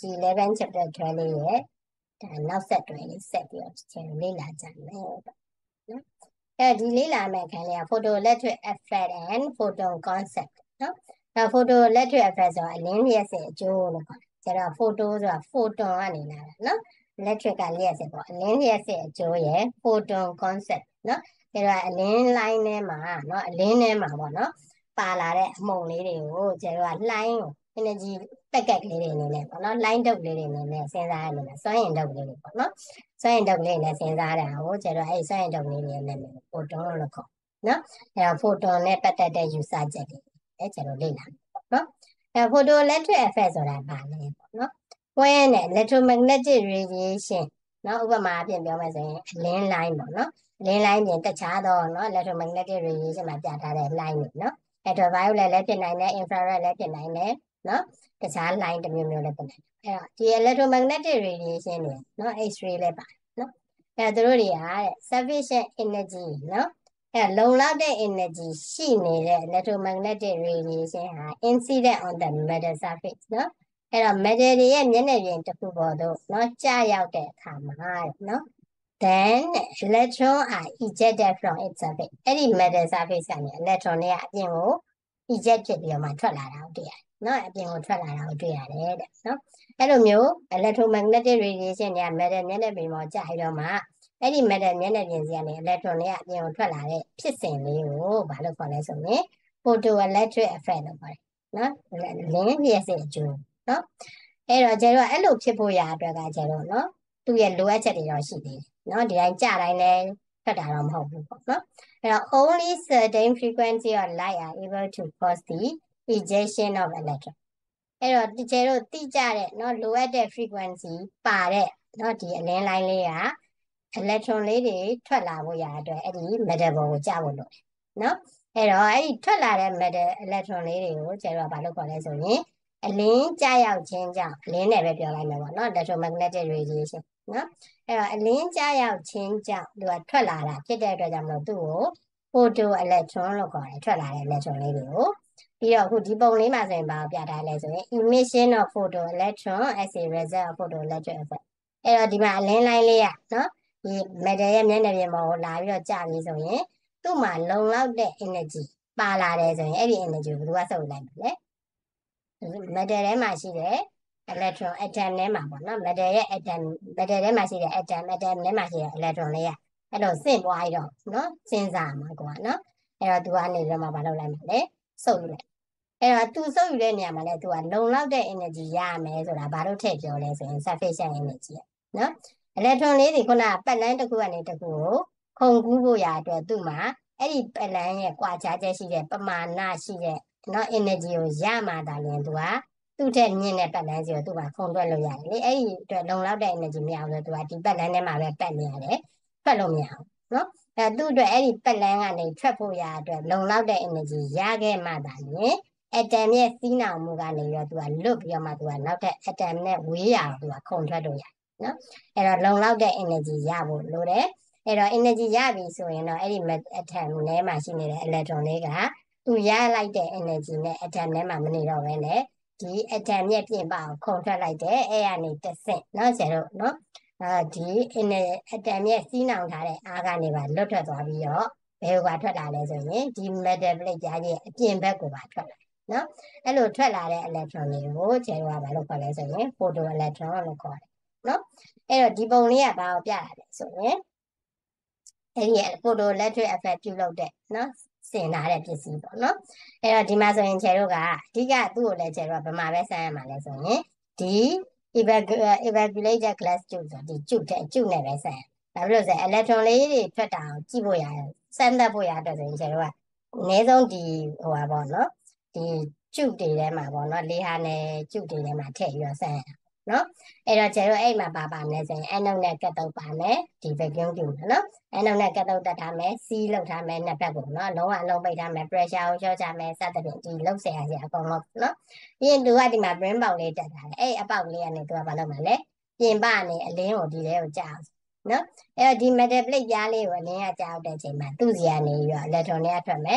G11 chapter 12ရဲ့ဒါနောက်ဆက်တွဲလေးဆက်ပြီးတော့ကျွန်တော်လေ့လာကြမယ်ပေါ့နော်အဲဒီလေ့လာမယ့်ခန်းလေးက photoelectric effect and photon concept နော်အဲ photoelectric effect ဆိုတာအလင်းလျှက်စစ်အကျိုးလို့ခေါ်တယ်ကျတော့ photo ဆိုတာ photon ကနေလာတာနော် electric ကလျှက်စစ်ပေါ့အလင်းလျှက်စစ်အကျိုးရဲ့ photon concept နော်ဒါတော့အလင်းလိုင်းထဲမှာနော်အလင်းထဲမှာပေါ့နော်ပါလာတဲ့အမှုန်လေးတွေကိုကျတော့လှိုင်းကို energy packet လေးတွေအနေနဲ့ပေါ့နော် line တုပ်လေးတွေအနေနဲ့စဉ်းစားရမယ်စွမ်းအင်တုပ်လေးတွေပေါ့နော်စွမ်းအင်တုပ်လေးနဲ့စဉ်းစားတာကိုကျတော့အဲ့စွမ်းအင်တုပ်လေးတွေနဲ့ photon လို့ခေါ်နော်အဲ့တော့ photon နဲ့ပတ်သက်တဲ့ယူဆချက်တွေအဲ့ကျတော့လေ့လာပေါ့နော်အဲ့ photoelectric effect ဆိုတာဘာလဲပေါ့နော် when electromagnetic radiation နော်ဥပမာအပြင်ပြောမယ်ဆိုရင်အလင်းလိုင်းပေါ့နော်အလင်းလိုင်းပြင်တခြားသောနော် electromagnetic radiation မှာပြထားတဲ့ line တွေနော်ultraviolet လည်းဖြစ်နိုင်တယ် infrared လည်းဖြစ်နိုင်တယ်နော်တခြား line တစ်မျိုးမျိုးလည်းဖြစ်နိုင်တယ်အဲ့တော့ဒီ electromagnetic radiation တွေနော် X-ray လည်းပါတယ်နော်အဲ့တော့သူတို့တွေကတဲ့ sufficient energy နော်အဲ့လုံလောက်တဲ့ energy ရှိနေတဲ့ electromagnetic radiation ဟာ incident on the metal surface နော်အဲ့တော့ metal တွေရဲ့မျက်နှာပြင်တစ်ခုပေါ်သို့နော်ကျရောက်တဲ့အခါမှာနော် then electron are ejected from its surface အဲ့ဒီ metal surface ကနေ electron တွေကအပြင်ကို eject ဖြစ်ပြီးတော့မှထွက်လာတာကိုတွေ့ရတယ်နော်အပြင်ကိုထွက်လာတာကိုတွေ့ရတယ်တဲ့နော်အဲ့လိုမျိုး electromagnetic radiation တွေက metal မျက်နှာပြင်ပေါ်ကျပြီးတော့မှအဲ့ဒီ metal မျက်နှာပြင်စီကနေ electron တွေကအပြင်ကိုထွက်လာတဲ့ဖြစ်စဉ်လေးကိုဘာလို့ခေါ်လဲဆိုရင် photoelectric effect လို့ခေါ်တယ်နော်လင်းလျှက်စစ်အကျိုးနော်အဲ့တော့ကျတော့အဲ့လိုဖြစ်ဖို့ရာအတွက်ကကျတော့နော်သူ့ရဲ့လိုအပ်ချက်တွေတော့ရှိသေးတယ်နော်ဒီတိုင်းကြတိုင်းလည်းထွက်တာတော့မဟုတ်ဘူးပေါ့နော်အဲ့တော့ only certain frequency of light are able to cause the ejection of electron အဲ့တော့ဒီကျတော့တိကျတဲ့နော်လိုအပ်တဲ့ frequency ပါတဲ့နော်ဒီအလင်းလိုင်းလေးက electron လေးတွေထွက်လာဖို့ရာအတွက်အဲ့ဒီ metal ပေါ်ကိုကျဖို့လိုတယ်နော်အဲ့တော့အဲ့ဒီထွက်လာတဲ့ metal electron လေးတွေကိုကျတော့ဘာလို့ခေါ်လဲဆိုရင်အလင်းကျရောက်ခြင်းကြောင့်အလင်းနဲ့ပဲပြောလိုက်မယ်ပေါ့နော် electromagnetic radiation နော်အဲ့တော့အလင်းကျရောက်ခြင်းကြောင့်သူကထွက်လာတာဖြစ်တဲ့အတွက်ကြောင့်မလို့သူ့ကို photo electron လို့ခေါ်တယ်ထွက်လာတဲ့ electron လေးတွေကိုပြီးတော့အခုဒီပုံလေးမှာဆိုရင်ဘာပြထားလဲဆိုရင် emission of photo electron as a result of photoelectric effect အဲ့တော့ဒီမှာအလင်းလိုင်းလေးကနော်ဒီ metal ရဲ့မျက်နှာပြင်ပေါ်ကိုလာပြီးတော့ကျပြီဆိုရင်သူ့မှာလုံလောက်တဲ့ energy ပါလာတယ်ဆိုရင်အဲ့ဒီ energy ကိုဘယ်သူကစုပ်လိုက်မလဲ metal ထဲမှာရှိတဲ့ electron atom ထဲမှာပေါ့နော် metal ရဲ့ atom metal ထဲမှာရှိတဲ့ atom ထဲမှာရှိတဲ့ electron လေးကအဲ့လိုဆင့်ပွားပြီးတော့နော်စဉ်းစားမှာကွာနော်အဲ့တော့သူကနေပြီးတော့မှမလုပ်လိုက်မှာလေစုပ်ယူလိုက်အဲ့တော့သူစုပ်ယူတဲ့နေရာမှာလည်းသူကလုံလောက်တဲ့ energy ရမယ်ဆိုတာဘာလို့ထည့်ပြောလဲဆိုရင် sufficient energy နော် electron လေးတွေခုနပတ်လန်းတစ်ခုကနေတစ်ခုကိုခုန်ကူးဖို့ရာအတွက်သူ့မှာအဲ့ဒီပတ်လန်းရဲ့ကွာခြားချက်ရှိတဲ့ပမာဏရှိတဲ့နော် energy ကိုရမှသာလျှင်သူကသူ့ထက်မြင့်တဲ့ပတ်လန်းစီကိုသူ့မှာခုန်တွက်လို့ရတယ်လေအဲ့ဒီအတွက်လုံလောက်တဲ့ energy မရဘူးဆိုတော့သူကဒီပတ်လန်းထဲမှာပဲပတ်နေရတယ်ထွက်လို့မရဘူးနော်အဲသူ့အတွက်အဲ့ဒီပတ်လန်းကနေထွက်ဖို့ရာအတွက်လုံလောက်တဲ့ energy ရခဲ့မှသာလျှင် atom ရဲ့စီးနှောင်မှုကနေပြီးတော့သူကလွတ်ပြီးတော့မှသူကနောက်ထပ် atom နဲ့ဝေးရအောင်သူကခုန်ထွက်လို့ရတယ်နော်အဲ့တော့လုံလောက်တဲ့ energy ရဖို့လိုတယ်အဲ့တော့ energy ရပြီဆိုရင်တော့အဲ့ဒီ atom ထဲမှာရှိနေတဲ့ electron လေးကသူရလိုက်တဲ့ energy နဲ့ atom ထဲမှာမနေတော့ဘဲနဲ့ဒီ atom ရဲ့ပြင်ပကိုခုန်ထွက်လိုက်တယ်အဲ့ကနေတစ်ဆင့်နော်ဆရာတို့နော်ဒီ atom ရဲ့စီးနှောင်ထားတဲ့အားကနေပါလွတ်ထွက်သွားပြီးတော့ဘယ်ကိုပါထွက်လာလဲဆိုရင်ဒီ metal plate ကြားရဲ့အပြင်ဘက်ကိုပါထွက်လာနော်အဲ့လိုထွက်လာတဲ့ electron တွေကိုကျဲတော့ဘာလို့ခေါ်လဲဆိုရင် photo electron လို့ခေါ်တယ်နော်အဲ့တော့ဒီပုံလေးကဘာကိုပြတာလဲဆိုရင်အဲ့ဒီ photoelectric effect ပြုလုပ်တဲ့နော်ဆင်ထားတဲ့ပစ္စည်းပေါ့နော်အဲ့တော့ဒီမှာဆိုရင်ကျဲတို့ကအဓိကသူ့ကိုလည်းကျဲတို့ကဘယ်မှာပဲစမ်းရမှာလဲဆိုရင်ဒီ evacuated glass tube ဆိုဒီကျုပ်နဲ့ပဲစမ်းရဘာလို့လဲဆိုရင် electron လေးတွေထွက်တာကိုကြည့်ဖို့ရတယ်စမ်းသပ်ဖို့ရအတွက်ဆိုရင်ကျဲတို့ကအနည်းဆုံးဒီဟိုပါပေါ့နော်ဒီကျုပ်တွေထဲမှာပေါ့နော်လေးဟာနဲ့ကျုပ်တွေထဲမှာထည့်ပြီးတော့စမ်းရနော်အဲ့တော့ကျဲတို့အဲ့မှာပါမလဲဆိုရင် anode နဲ့ cathode ပါမယ်ဒီ vacuum tube နော် anode နဲ့ cathode တက်ထားမယ်စီးလောက်ထားမယ်နှစ်ဘက်ကိုနော်လုံးဝအလုံးပိတ်ထားမယ် pressure ကိုလျှော့ချမယ်စသဖြင့်ဒီလောက်ဆရာအကုန်လုံးနော်ပြီးရင်သူကဒီမှာ brim ပေါက်လေးတက်ထားတယ်အဲ့အပေါက်လေးကနေသူကဘာလုပ်မှာလဲပြင်ပနေအလင်းကိုဒီထဲကိုကြာအောင်နော်အဲ့တော့ဒီ metal plate ပြားလေးကိုအလင်းကကြာအောင်တဲ့အချိန်မှာသူ့စီကနေပြီးတော့ electron တွေကထွက်မယ်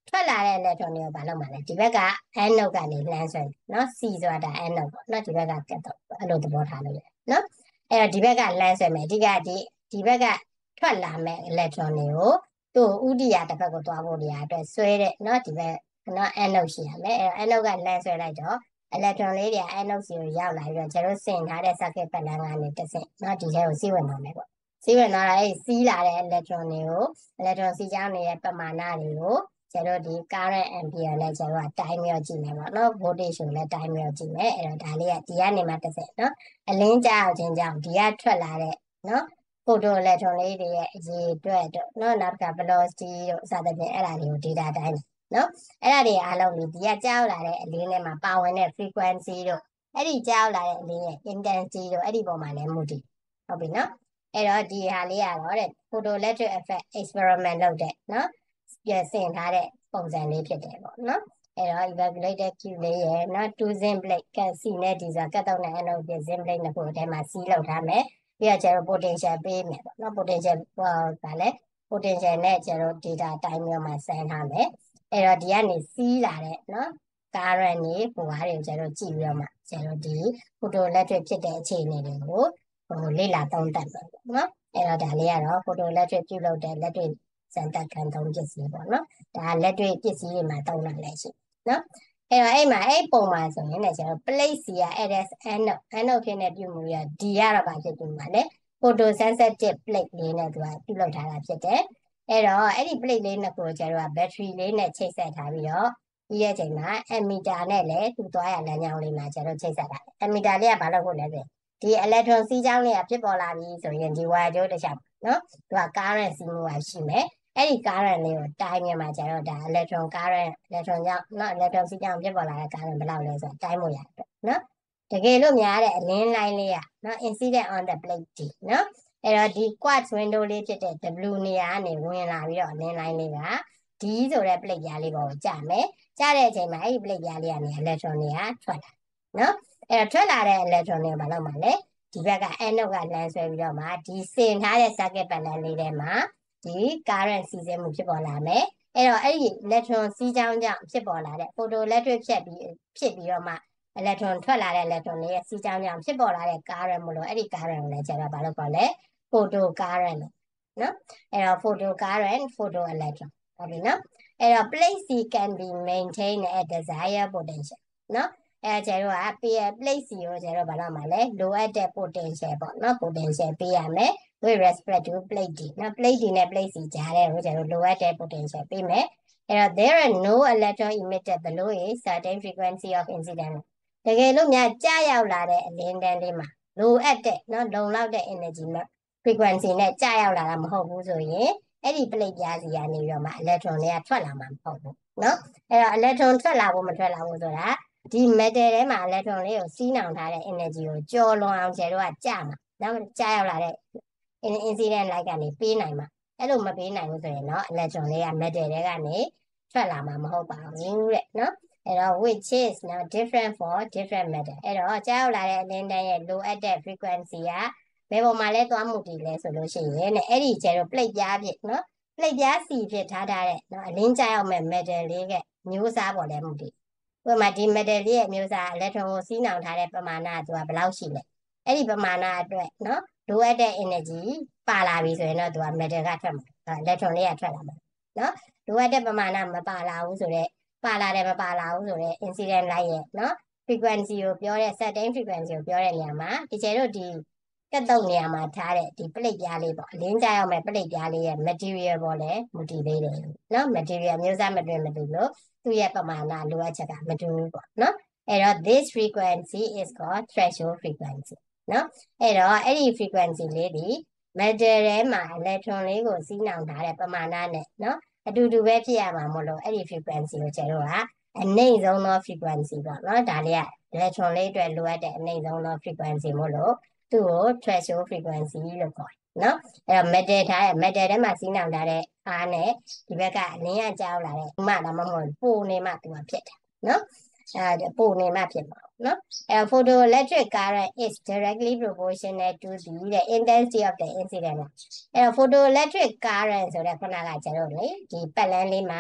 ထွက်လာတဲ့ electron တွေကိုဘာလုပ်မှာလဲဒီဘက်က anode ကနေလှမ်းဆွဲနော် C ဆိုတာဒါ anode ပေါ့နော်ဒီဘက်က cathode အဲ့လိုသဘောထားလို့ရတယ်နော်အဲ့တော့ဒီဘက်ကလှမ်းဆွဲမယ်အဓိကဒီဘက်ကထွက်လာမဲ့ electron တွေကိုသူ့ဥဒိယတစ်ဘက်ကိုသွားဖို့နေရာအတွက်ဆွဲတဲ့နော်ဒီဘက်နော် anode ရှိရမယ်အဲ့တော့ anode ကလှမ်းဆွဲလိုက်တော့ electron လေးတွေက anode စီကိုရောက်လာပြီးတော့ကျတို့ဆင်ထားတဲ့ circuit ပတ်လမ်းကနေတစ်ဆင့်နော်ဒီထဲကိုစီးဝင်သွားမယ်ပေါ့စီးဝင်သွားတာအဲ့စီးလာတဲ့ electron တွေကို electron စီးကြောင်းနေတဲ့ပမာဏတွေကိုကျတို့ဒီ current ampere နဲ့ကျတို့ကတိုင်းပြီးတော့ကြည့်မယ်ပေါ့နော် voltage ကိုလည်းတိုင်းပြီးတော့ကြည့်မယ်အဲ့တော့ဒါလေးကဒီကနေမှတစ်ဆင့်နော်အလင်းကြောက်ခြင်းကြောင့်ဒီကထွက်လာတဲ့နော် photo electron လေးတွေရဲ့အရေးအတွက်တော့နော်နောက်က velocity တို့စသဖြင့်အဲ့ဒါတွေကို data တိုင်းနော်အဲ့ဒါတွေအားလုံးဒီကကြောက်လာတဲ့အလင်းထဲမှာပါဝင်တဲ့ frequency တို့အဲ့ဒီကြောက်လာတဲ့အလင်းရဲ့ intensity တို့အဲ့ဒီပုံမှာလည်းမူတည်ဟုတ်ပြီနော်အဲ့တော့ဒီဟာလေးကတော့တဲ့ photoelectric effect experiment လုပ်တဲ့နော်ပြန်ဆင်ထားတဲ့ပုံစံလေးဖြစ်တယ်ပေါ့နော်အဲ့တော့ evaporated Q လေးရဲ့နော် two zinc plate က C နဲ့ D ဆိုတာကတ်တော့နဲ့ anode ပြ zinc plate နှစ်ခုအထဲမှာ C လောက်ထားမယ်ပြီးတော့ကျတော့ potential ပေးမယ်ပေါ့နော် potential ဗာလဲ potential နဲ့ကျတော့ data တိုင်းမျိုးမှာဆန်းထားမယ်အဲ့တော့ဒီကနေစီးလာတဲ့နော် current တွေဟိုဟာတွေကိုကျတော့ကြည့်ပြီးတော့မှကျတော့ဒီ photoelectric ဖြစ်တဲ့အခြေအနေတွေကိုလေ့လာသုံးသပ်မယ်ပေါ့နော်အဲ့တော့ဒါလေးကတော့ photoelectric ပြုလုပ်တဲ့လက်တွေ့စံတက်ခံသုံးပစ္စည်းပေါ့နော်ဒါလက်တွေ့ပစ္စည်းတွေမှာသုံးတာလည်းရှိနော်အဲ့တော့အဲ့မှာအဲ့ပုံမှာဆိုရင်လည်းကျတော့ plate C က AS anode ဖြစ်နေပြုမှုရ D ကတော့ဘာဖြစ်ပြုမှာလဲ photosensitive plate လေးနဲ့သူကပြုလုပ်ထားတာဖြစ်တယ်အဲ့တော့အဲ့ဒီ plate လေးနှစ်ခုကိုကျတော့ battery လေးနဲ့ချိတ်ဆက်ထားပြီးတော့ဒီရဲ့အချိန်မှာ ammeter နဲ့လည်းသူသွားရလမ်းကြောင်းလေးမှာကျတော့ချိတ်ဆက်ထားတယ် ammeter လေးကဘာလုပ်ဖို့လဲဆိုဒီ electron စီးကြောင်းလေးကဖြစ်ပေါ်လာပြီဆိုရင်ဒီ wire ကြိုးတစ်ချောင်းနော်သူက current စီးမှုရှိမယ်အဲ့ဒီ current လေးကိုတိုင်းမြမှာကျတော့ဒါ electron current electron ကြောင့်နော် electron စီးကြောင်းဖြစ်ပေါ်လာတဲ့ current ဘယ်လောက်လဲဆိုတော့တိုင်းမှုရတယ်နော်တကယ်လို့များတဲ့အလင်း line လေးကနော် incident on the plate D နော်အဲ့တော့ဒီ quartz window လေးဖြစ်တဲ့ W နေရာကနေဝင်လာပြီးတော့အလင်း line လေးက D ဆိုတဲ့ plate ပြားလေးပေါ်ကိုကျမယ်ကျတဲ့အချိန်မှာအဲ့ဒီ plate ပြားလေးကနေ electron တွေကထွက်လာနော်အဲ့တော့ထွက်လာတဲ့ electron တွေဘာလုပ်မှာလဲဒီဘက်က anode ကလှမ်းဆွဲပြီးတော့မှဒီစင်ထားတဲ့ circuit ပတ်လမ်းလေးထဲမှာဒီ current စီးဆင်းမှုဖြစ်ပေါ်လာမယ်အဲ့တော့အဲ့ဒီ electron စီးကြောင်းကြောင့်ဖြစ်ပေါ်လာတဲ့ photoelectric ဖြစ်ပြီးတော့မှ electron ထွက်လာတဲ့ electron တွေရဲ့စီးကြောင်းကြောင့်ဖြစ်ပေါ်လာတဲ့ current မလို့အဲ့ဒီ current ကိုလည်းကျတော့ဘာလို့ခေါ်လဲ photo current နော်အဲ့တော့ photo current photo electron ဟုတ်ပြီနော်အဲ့တော့ plate C can be maintained at desired potential နော်အဲ့ကျတော့က plate C ကိုကျတော့ဘာလို့မှာလဲလိုအပ်တဲ့ potential ပေါ့နော် potential ပေးရမယ် with respect to plate D နော် plate D နဲ့ plate C ကြားတဲ့ကိုကျတော့လိုအပ်တဲ့ potential ပေးမယ်အဲ့တော့ there are no electron emitted below a certain frequency of incident တကယ်လို့များကြာရောက်လာတဲ့အလင်းတန်းလေးမှာလိုအပ်တဲ့နော်လုံလောက်တဲ့ energy မှာ frequency နဲ့ကြာရောက်လာတာမဟုတ်ဘူးဆိုရင်အဲ့ဒီ plate ပြားစီကနေပြီးတော့မှ electron တွေကထွက်လာမှာမဟုတ်ဘူးနော်အဲ့တော့ electron ထွက်လာဖို့မထွက်လာဘူးဆိုတာဒီ metal ထဲမှာ electron လေးကိုစီးနှောင်ထားတဲ့ energy ကိုကျော်လွန်အောင်ကျတော့ကြာမှာနော်ကြာရောက်လာတဲ့ incident light ကနေပေးနိုင်မှာအဲ့လိုမပေးနိုင်ဘူးဆိုရင်တော့ electron လေးက metal ထဲကနေထွက်လာမှာမဟုတ်ပါဘူးတဲ့နော်အဲ့တော့ which is now different for different metal အဲ့တော့ကြာရောက်လာတဲ့အလင်းတန်းရဲ့လိုအပ်တဲ့ frequency ကဘယ်ပေါ်မှာလဲသွားမှုတည်လဲဆိုလို့ရှိရင်တဲ့အဲ့ဒီကျတော့ plate ပြားဖြစ်နော် plate ပြားစီဖြစ်ထားတဲ့နော်အလင်းကြာရောက်မဲ့ metal လေးကမျိုးစားပေါ်လဲမှုတည်ဥပမာဒီ metal လေးရဲ့မျိုးစား electron ကိုစီးနှောင်ထားတဲ့ပမာဏကသူကဘယ်လောက်ရှိလဲအဲ့ဒီပမာဏအတွက်နော်လိုအပ်တဲ့ energy ပါလာပြီဆိုရင်တော့သူက metal ကထွက်မှာ electron လေးကထွက်လာမှာနော်လိုအပ်တဲ့ပမာဏမပါလာဘူးဆိုတော့ပါလာတယ်မပါလာဘူးဆိုတော့ incident light ရဲ့နော် frequency ကိုပြောတဲ့ certain frequency ကိုပြောတဲ့နေရာမှာဒီကျတော့ဒီကတ်တုတ်နေရာမှာထားတဲ့ဒီ plate ပြားလေးပေါ့အလင်းကြာရောက်မဲ့ plate ပြားလေးရဲ့ material ပေါ်လဲမူတည်သေးတယ်နော် material မျိုးစားမတူလို့သူ့ရဲ့ပမာဏလိုအပ်ချက်ကမတူဘူးပေါ့နော်အဲ့တော့ this frequency is called threshold frequency နော်အဲ့တော့အဲ့ဒီ frequency လေးဒီ metal ထဲမှာ electron လေးကိုစီးနှောင်ထားတဲ့ပမာဏနဲ့နော်အတူတူပဲဖြစ်ရမှာမို့လို့အဲ့ဒီ frequency ကိုကျတော့ကအနှိမ့်ဆုံးသော frequency ပေါ့နော်ဒါလေးက electron လေးအတွက်လိုအပ်တဲ့အနှိမ့်ဆုံးသော frequency မို့လို့သူ့ကို threshold frequency လို့ခေါ်တယ်နော်အဲ့တော့ metal ထားတဲ့ metal ထဲမှာစီးနှောင်ထားတဲ့အားနဲ့ဒီဘက်ကအလင်းကကြောက်လာတဲ့ဥမာဒါမှမဟုတ်ပိုနေမှသူကဖြစ်တယ်နော်ပိုနေမှဖြစ်မှာနော်အဲ့ photoelectric current is directly proportional to the intensity of the incident အဲ့ photoelectric current ဆိုတဲ့ခုနကကျတော့လေဒီပတ်လန်းလေးမှာ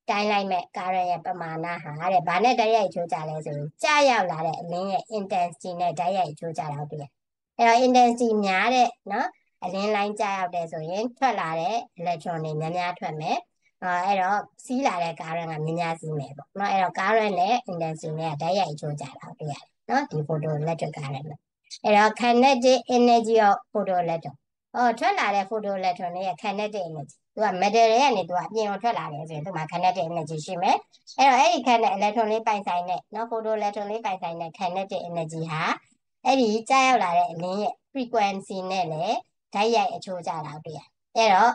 တိုင်းလိုက်မဲ့ current ရဲ့ပမာဏဟာတဲ့ဘာနဲ့တိုက်ရိုက်အချိုးကျလဲဆိုရင်ကြာရောက်လာတဲ့အလင်းရဲ့ intensity နဲ့တိုက်ရိုက်အချိုးကျတော့တွေ့ရအဲ့တော့ intensity များတဲ့နော်အလင်းလိုင်းကြာရောက်တယ်ဆိုရင်ထွက်လာတဲ့ electron တွေများများထွက်မယ်အဲ့တော့စီးလာတဲ့ current ကများများစီးမယ်ပေါ့နော်အဲ့တော့ current နဲ့ intensity နဲ့တိုက်ရိုက်အချိုးကျတာတွေ့ရတယ်နော်ဒီ photoelectric current နဲ့အဲ့တော့ kinetic energy of photoelectron ထွက်လာတဲ့ photoelectron တွေရဲ့ kinetic energy သူက metal တွေကနေသူကအပြင်ကိုထွက်လာတယ်ဆိုရင်သူမှာ kinetic energy ရှိမယ်အဲ့တော့အဲ့ဒီ kinetic electron လေးပိုင်ဆိုင်တဲ့နော် photoelectron လေးပိုင်ဆိုင်တဲ့ kinetic energy ဟာအဲ့ဒီကြာရောက်လာတဲ့အလင်းရဲ့ frequency နဲ့လည်းဓာတ်ရိုက်အချိုးကျတာတွေ့ရအဲ့တော့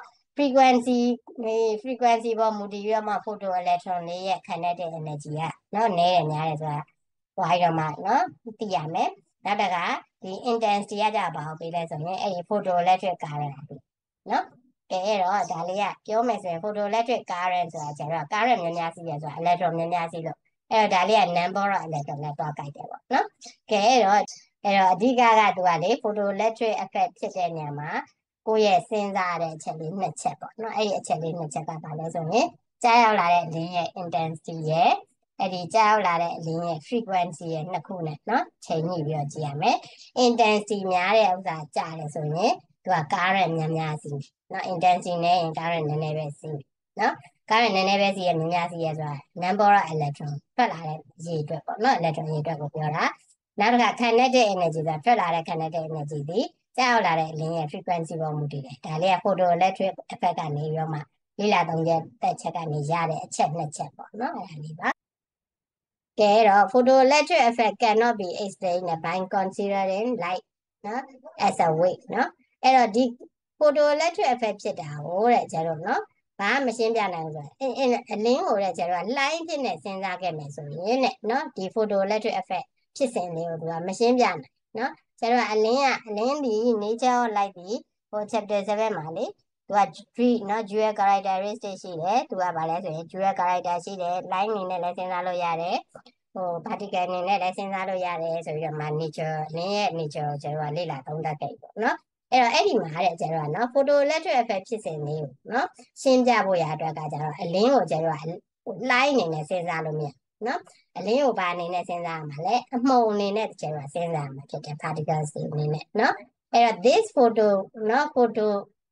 frequency ပေါ်မူတည်ပြီးတော့မှ photoelectron လေးရဲ့ kinetic energy ကနော်နည်းတယ်များတယ်ဆိုတာဟိုအဲ့တော့မှနော်သိရမယ်နောက်တကဒီ intensity ကကြပါအောင်ပေးလဲဆိုရင်အဲ့ဒီ photoelectric current နော်ကဲအဲ့တော့ဒါလေးကပြောမယ်ဆိုရင် photoelectric current ဆိုတာကျတော့ current များများစီးရဆိုတာ electron များများစီးလို့အဲ့တော့ဒါလေးက number of electron နဲ့တွားကြိုက်တယ်ပေါ့နော်ကဲအဲ့တော့အဓိကကသူကလေ photoelectric effect ဖြစ်တဲ့နေရာမှာကိုယ့်ရဲ့စဉ်းစားတဲ့အချက်လေးနှစ်ချက်ပေါ့နော်အဲ့ဒီအချက်လေးနှစ်ချက်ကဘာလဲဆိုရင်ကြားရောက်လာတဲ့အလင်းရဲ့ intensity ရဲ့အဲ့ဒီကြားရောက်လာတဲ့အလင်းရဲ့ frequency ရဲ့နှစ်ခုနဲ့နော်ချိန်ညှိပြီးတော့ကြည့်ရမယ် intensity များတဲ့ဥစ္စာကြားတယ်ဆိုရင်သူက current များများစီးနော် intensity နဲ့ရင် current နည်းနည်းပဲစီးနော် current နည်းနည်းပဲစီးရများများစီးရဆိုတာ number of electron ထွက်လာတဲ့ရေအတွက်ပေါ့နော် electron ရေအတွက်ကိုပြောတာနောက်တစ်ခါ kinetic energy ဆိုတာထွက်လာတဲ့ kinetic energy ဒီကြားရောက်လာတဲ့အလင်းရဲ့ frequency ပေါ်မူတည်တယ်ဒါလေးက photoelectric effect ကနေပြီးတော့မှလေးလာသုံးချက်တက်ချက်ကနေရတဲ့အချက်နှစ်ချက်ပေါ့နော်အဲ့ဒါလေးပါကဲတော့ photoelectric effect cannot be explained by considering light နော် as a wave နော်အဲ့တော့ဒီ photoelectric effect ဖြစ်တာဟိုတဲ့ကျတော့နော်ဘာမှမရှင်းပြနိုင်ဘူးဆိုအလင်းကိုတဲ့ကျတော့ line ဖြစ်နေစဉ်းစားခဲ့မယ်ဆိုရင်တဲ့နော်ဒီ photoelectric effect ဖြစ်စဉ်လေးကိုသူကမရှင်းပြနိုင်နော်ကျတော့အလင်းဒီ nature of light ဒီဟို chapter 7မှာလေသူက နော် dual characteristic ရှိတယ်သူကဘာလဲဆိုရင် dual character ရှိတယ် line အနေနဲ့လည်းစဉ်းစားလို့ရတယ်ဟို particle အနေနဲ့လည်းစဉ်းစားလို့ရတယ်ဆိုပြီးတော့မှ nature လင်းရဲ့ nature ကိုကျွန်တော်ကလေ့လာသုံးသပ်ခဲ့ပေါ့နော်အဲ့တော့အဲ့ဒီမှာတဲ့ကျွန်တော်ကနော် photoelectric effect ဖြစ်စဉ်လေးကိုနော်ရှင်းပြဖို့ရအတွက်ကကျတော့အလင်းကိုကျွန်တော်က line အနေနဲ့စဉ်းစားလို့မရနော်အလင်းကိုဘာအနေနဲ့စဉ်းစားရမှာလဲအမှုန်အနေနဲ့ကျွန်တော်စဉ်းစားရမှာဖြစ်တယ် particles တွေအနေနဲ့နော်အဲ့တော့ this photo နော် photo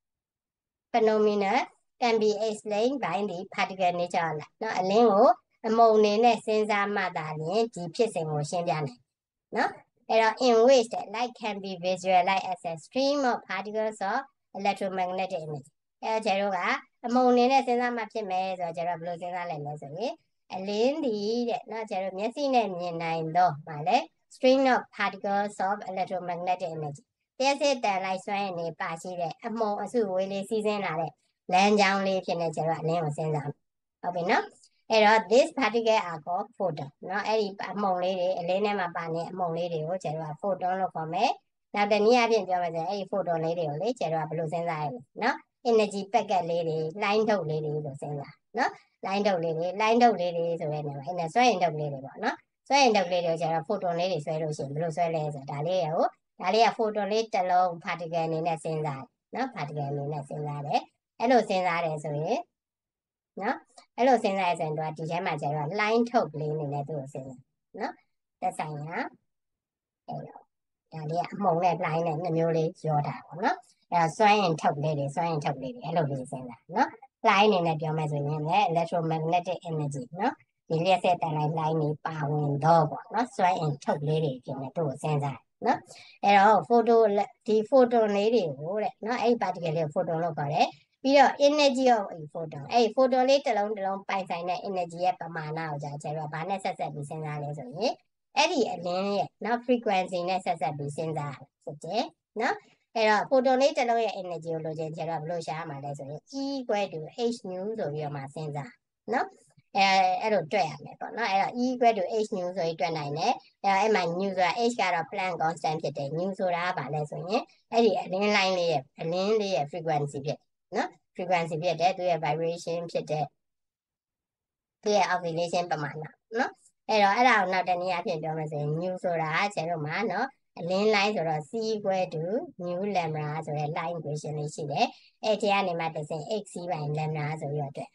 phenomena can be explained by the particle nature of light နော်အလင်းကိုအမှုန်အနေနဲ့စဉ်းစားမှသာလျှင်ဒီဖြစ်စဉ်ကိုရှင်းပြနိုင်နော်အဲ့တော့ in which the light can be visualized as a stream of particles of electromagnetic energy အဲ့တော့ကျတို့ကအမှုန်အနေနဲ့စဉ်းစားမှဖြစ်မယ်ဆိုတော့ကျတော့ဘယ်လိုစဉ်းစားလိုက်လဲဆိုရင်အလင်းဒီတဲ့နော်ကျတို့မျက်စိနဲ့မြင်နိုင်တော့ဗာလဲ stream of particles of electromagnetic energy လျှက်စစ်တန်လိုက်စွမ်းရည်နေပါရှိတဲ့အမှုန်အစုဝေးလေးစီးဆင်းလာတဲ့လမ်းကြောင်းလေးဖြစ်နေကျတော့အလင်းကိုစဉ်းစားဟုတ်ပြီနော်အဲ့တော့ this particle are called photon เนาะအဲ့ဒီအမှုန်လေးတွေအလင်းထဲမှာပါနေအမှုန်လေးတွေကိုကျတော့ photon လို့ခေါ်မယ်နောက်တနည်းအားဖြင့်ပြောမယ်ဆိုရင်အဲ့ဒီ photon လေးတွေကိုလေကျတော့ဘယ်လိုစဉ်းစားရလဲเนาะ energy packet လေးတွေ line ထုတ်လေးတွေလို့စဉ်းစားเนาะ line ထုတ်လေးတွေဆိုရဲနေမှာအဲ့ဒါစွဲရင်ထုတ်လေးတွေပေါ့เนาะစွဲရင်ထုတ်လေးတွေကျတော့ photon လေးတွေဆွဲလို့ရှိရင်ဘယ်လိုဆွဲလဲဆိုတော့ဒါလေးက photon လေးတစ်လုံး particle အနေနဲ့စဉ်းစားเนาะ particle အနေနဲ့စဉ်းစားတယ်အဲ့လိုစဉ်းစားတယ်ဆိုရင်နော်အဲ့လိုစဉ်းစားရဆိုရင်တော့ဒီထဲမှာကျတော့ line ထုတ်လေးနေနဲ့သူ့ကိုစဉ်းစားနော်သက်ဆိုင်ရာအဲ့တော့ဒါလေးကအမှုန်နဲ့ line နဲ့နှစ်မျိုးလေးရောတာပေါ့နော်အဲ့တော့စွမ်းရင်ထုတ်လေးတွေအဲ့လိုလေးစဉ်းစားနော် line အနေနဲ့ပြောမယ်ဆိုရင်လည်း electromagnetic energy နော်ဒီလျှက်စစ်တန်လိုက် line တွေပါဝင်တော့ပေါ့နော်စွမ်းရင်ထုတ်လေးတွေဖြစ်နေသူ့ကိုစဉ်းစားနော်အဲ့တော့ photon လေးတွေကိုတဲ့နော်အဲ့ဒီ particle လေးကို photon လို့ခေါ်တယ်ပြီးတော့ energy of a photon အဲ့ photon လေးတစ်လုံးပိုင်ဆိုင်တဲ့ energy ရဲ့ပမာဏကိုကျတော့ဘာနဲ့ဆက်ပြီးစဉ်းစားလဲဆိုရင်အဲ့ဒီအလင်းရဲ့နော် frequency နဲ့ဆက်ပြီးစဉ်းစားဖြစ်တယ်နော်အဲ့တော့ photon လေးတစ်လုံးရဲ့ energy ကိုလိုချင်ကျတော့ဘယ်လိုရှာရမှာလဲဆိုရင် E equal to h nu ဆိုပြီးတော့မှစဉ်းစားနော်အဲ့လိုတွက်ရမယ်ပေါ့နော်အဲ့တော့ E equal to h nu ဆိုပြီးတွက်နိုင်တယ်အဲ့မှာ nu ဆိုတာ h ကတော့ Planck constant ဖြစ်တယ် nu ဆိုတာကဘာလဲဆိုရင်အဲ့ဒီအလင်း line လေးရဲ့ frequency ဖြစ်နော် frequency ဖြစ်တယ်သူရဲ့ vibration ဖြစ်တဲ့သူရဲ့ oscillation ပမာဏနော်အဲ့တော့အဲ့ဒါကိုနောက်တနည်းအားဖြင့်ပြောမယ်ဆိုရင် nu ဆိုတာကျတို့မှာနော်အလင်း line ဆိုတော့ c equal to nu lambda ဆိုတဲ့ line equation လေးရှိတယ်အဲ့ဒီကနေမှတစ်ဆင့် h c by lambda ဆိုပြီးတော့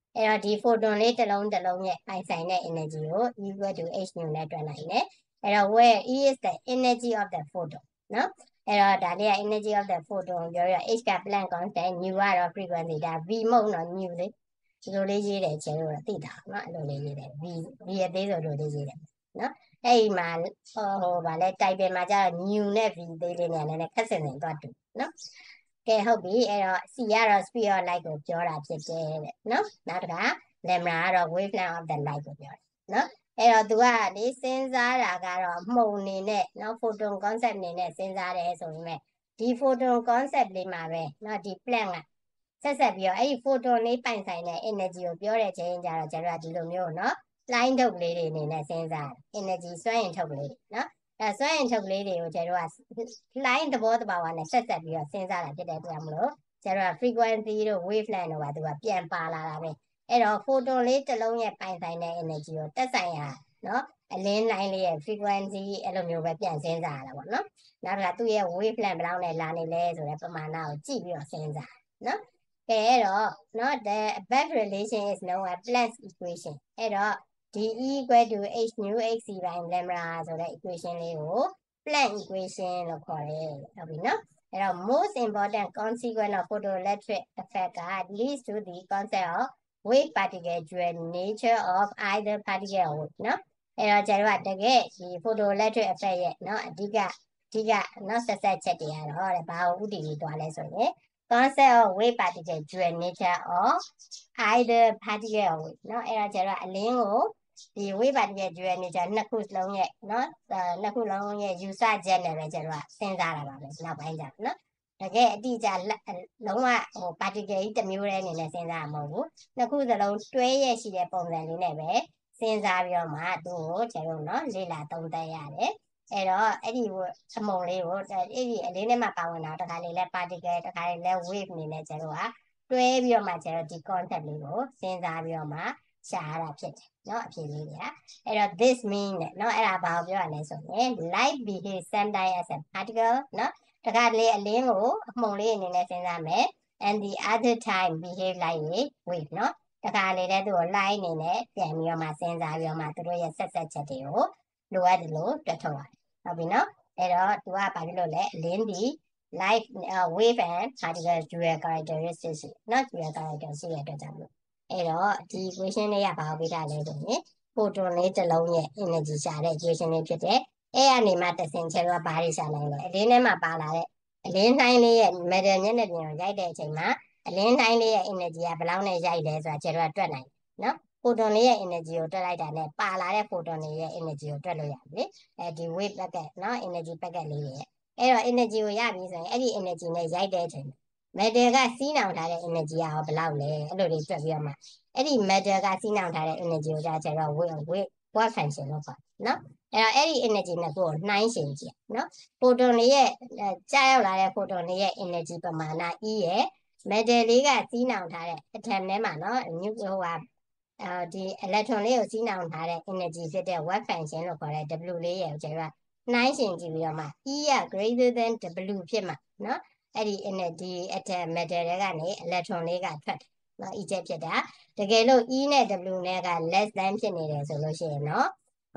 အဲ့တော့ဒီ photon လေးတစ်လုံးရဲ့ပိုင်ဆိုင်တဲ့ energy ကို equal to h nu နဲ့တွက်နိုင်တယ်အဲ့တော့ where E is the energy of the photon နော်အဲ့တော့ဒါလေးက energy of the photon ပြောရ h က Planck constant nu ကတော့ frequency ဒါ v မဟုတ်တော့ nu လေးဒီလိုလေးရေးတယ်ကျတော့သိတာနော်အဲ့လိုလေးရေးတယ် v အသေးဆိုလိုလေးရေးတယ်နော်အဲ့ဒီမှာဗာလဲ type မှာကျတော့ nu နဲ့ v သေးလေးနဲ့လည်းခက်စင်စင်တော့တူနော်ကဲဟုတ်ပြီအဲ့တော့ c ကတော့ speed of light ကိုပြောတာဖြစ်တယ်တဲ့နော်နောက်တစ်ခါ lambda ကတော့ wavelength of the light ကိုပြောတယ်နော်အဲ့တော့ तू ကလေစဉ်းစားတာကတော့မှုန်နေနဲ့နော် photon concept နေနဲ့စဉ်းစားတယ်ဆိုပေမဲ့ဒီ photon concept လေးမှာပဲနော်ဒီ Planck ကဆက်ပြီးတော့အဲ့ဒီ photon လေးပိုင်ဆိုင်တဲ့ energy ကိုပြောတဲ့ချိန်ကျတော့ကျတော့ဒီလိုမျိုးနော်လိုင်းထုတ်လေးတွေအနေနဲ့စဉ်းစား energy စွမ်းအင်ထုတ်လေးနော်အဲစွမ်းအင်ထုတ်လေးတွေကိုကျတော့လိုင်းသဘောတဘာဝနဲ့ဆက်ပြီးတော့စဉ်းစားတာဖြစ်တဲ့အတွက်မလို့ကျတော့ frequency တို့ wavelength တို့ကသူကပြန်ပါလာတာပဲအဲ့တော့ photon လေးတစ်လုံးရဲ့ပိုင်ဆိုင်တဲ့ energy ကိုတက်ဆိုင်ရာနော်အလင်းလိုင်းလေးရဲ့ frequency အဲ့လိုမျိုးပဲပြန်စဉ်းစားရတာပေါ့နော်နောက်တစ်ခါသူ့ရဲ့ wavelength ဘယ်လောက်နဲ့လာနေလဲဆိုတဲ့ပမာဏကိုကြည့်ပြီးတော့စဉ်းစားနော်ကဲအဲ့တော့နော် the above relation is known as Planck's equation အဲ့တော့d E equal to h nu h c by lambda ဆိုတဲ့ equation လေးကို Planck equation လို့ခေါ်တယ်ဟုတ်ပြီနော်အဲ့တော့ most important consequence of photoelectric effect က leads to the concept of wave particle dual nature of either particle or wave နော်အဲ့တော့ကျတော့တကယ်ဒီ photoelectric effect ရဲ့နော်အဓိကနော်ဆက်ချက်တွေကတော့တဲ့ဘာကိုဥတည်ပြီးသွားလဲဆိုရင် concept of wave particle dual nature of either particle or wave နော်အဲ့တော့ကျတော့အလင်းကိုဒီ wave particle dual nature နှစ်ခုလုံးရဲ့နော်နှစ်ခုလုံးရဲ့ယူဆချက်နဲ့ပဲကျတော့စဉ်းစားတာပါပဲနောက်ပိုင်းကျတော့နော်တကယ်အတိအကျလုံးဝparticle ကြီးတစ်မျိုးတည်းအနေနဲ့စဉ်းစားမှာမဟုတ်ဘူးနှစ်ခုစလုံးတွဲရရှိတဲ့ပုံစံလေးနဲ့ပဲစဉ်းစားပြီးတော့မှသူ့ကိုကျွန်တော်နော်လေ့လာသုံးသပ်ရတယ်အဲ့တော့အဲ့ဒီအမုံလေးကိုအဲ့ဒီအလေးနဲ့မှပါဝင်တာတခါလေလဲ particle တခါလေလဲ wave အနေနဲ့ကျွန်တော်ကတွဲပြီးတော့မှကျွန်တော်ဒီ concept လေးကိုစဉ်းစားပြီးတော့မှရှာရတာဖြစ်တယ်เนาะအဖြေလေးတွေကအဲ့တော့ this mean တဲ့เนาะအဲ့ဒါဘာကိုပြောရလဲဆိုရင် light behave sometimes as a particle เนาะတခါလေအလင်းကိုအမှုန်လေးအနေနဲ့စဉ်းစားမယ် and the other time behave like a wave เนาะတခါလေတဲ့သူကို light အနေနဲ့ပြန်ပြီးတော့မှစဉ်းစားပြီးတော့မှသူတို့ရဲ့ဆက်ချက်တွေကိုလိုအပ်တယ်လို့တွက်ထုတ်ရတယ်ဟုတ်ပြီเนาะအဲ့တော့သူကဘာဖြစ်လို့လဲအလင်းဒီ light wave and particle dual characteristics เนาะ dual characteristics ရဲ့အတွက်ကြောင့်မလို့အဲ့တော့ဒီ equation လေးကဘာကိုပေးတာလဲဆိုရင် photon လေးတစ်လုံးရဲ့ energy ရှာတဲ့ equation လေးဖြစ်တယ်အဲ့ကနေမှတဆင်ချဲတော့ဘာတွေရှာနိုင်လဲအလင်းထဲမှာပါလာတဲ့အလင်းနှိုင်းလေးရဲ့ metal မျက်နှာပြင်ကိုရိုက်တဲ့အချိန်မှာအလင်းနှိုင်းလေးရဲ့ energy ကဘယ်လောက်နဲ့ရိုက်လဲဆိုတာကျတော့တွက်နိုင်တယ်နော် photon လေးရဲ့ energy ကိုတွက်လိုက်တာနဲ့ပါလာတဲ့ photon တွေရဲ့ energy ကိုတွက်လို့ရတယ်လေအဲဒီ wave packet နော် energy packet လေးရဲ့အဲ့တော့ energy ကိုရပြီဆိုရင်အဲ့ဒီ energy နဲ့ရိုက်တဲ့အချိန် metal ကစီးနှောင်ထားတဲ့ energy ကရောဘယ်လောက်လဲအဲ့လိုတွေတွက်ပြီးတော့မှအဲ့ဒီ metal ကစီးနှောင်ထားတဲ့ energy ကိုကျတော့ wave function လို့ခေါ်နော်အဲ့တော့အဲ့ဒီ energy နှစ်ခုကိုနှိုင်းယှဉ်ကြည့်နော် photon လေးရဲ့ကြာရောက်လာတဲ့ photon လေးရဲ့ energy ပမာဏ E ရဲ့ metal လေးကစီးနှောင်ထားတဲ့ atom ထဲမှာနော်ဒီ electron လေးကိုစီးနှောင်ထားတဲ့ energy ဖြစ်တဲ့ work function လို့ခေါ်တဲ့ W လေးရဲ့ကိုကျတော့နှိုင်းယှဉ်ကြည့်ပြီးတော့မှ E က greater than W ဖြစ်မှာနော်အဲ့ဒီ energy atom metal တွေကနေ electron လေးကထွက်တယ်နော် E ချက်ဖြစ်တာတကယ်လို့ E နဲ့ W နဲ့က less than ဖြစ်နေတယ်ဆိုလို့ရှိရင်နော်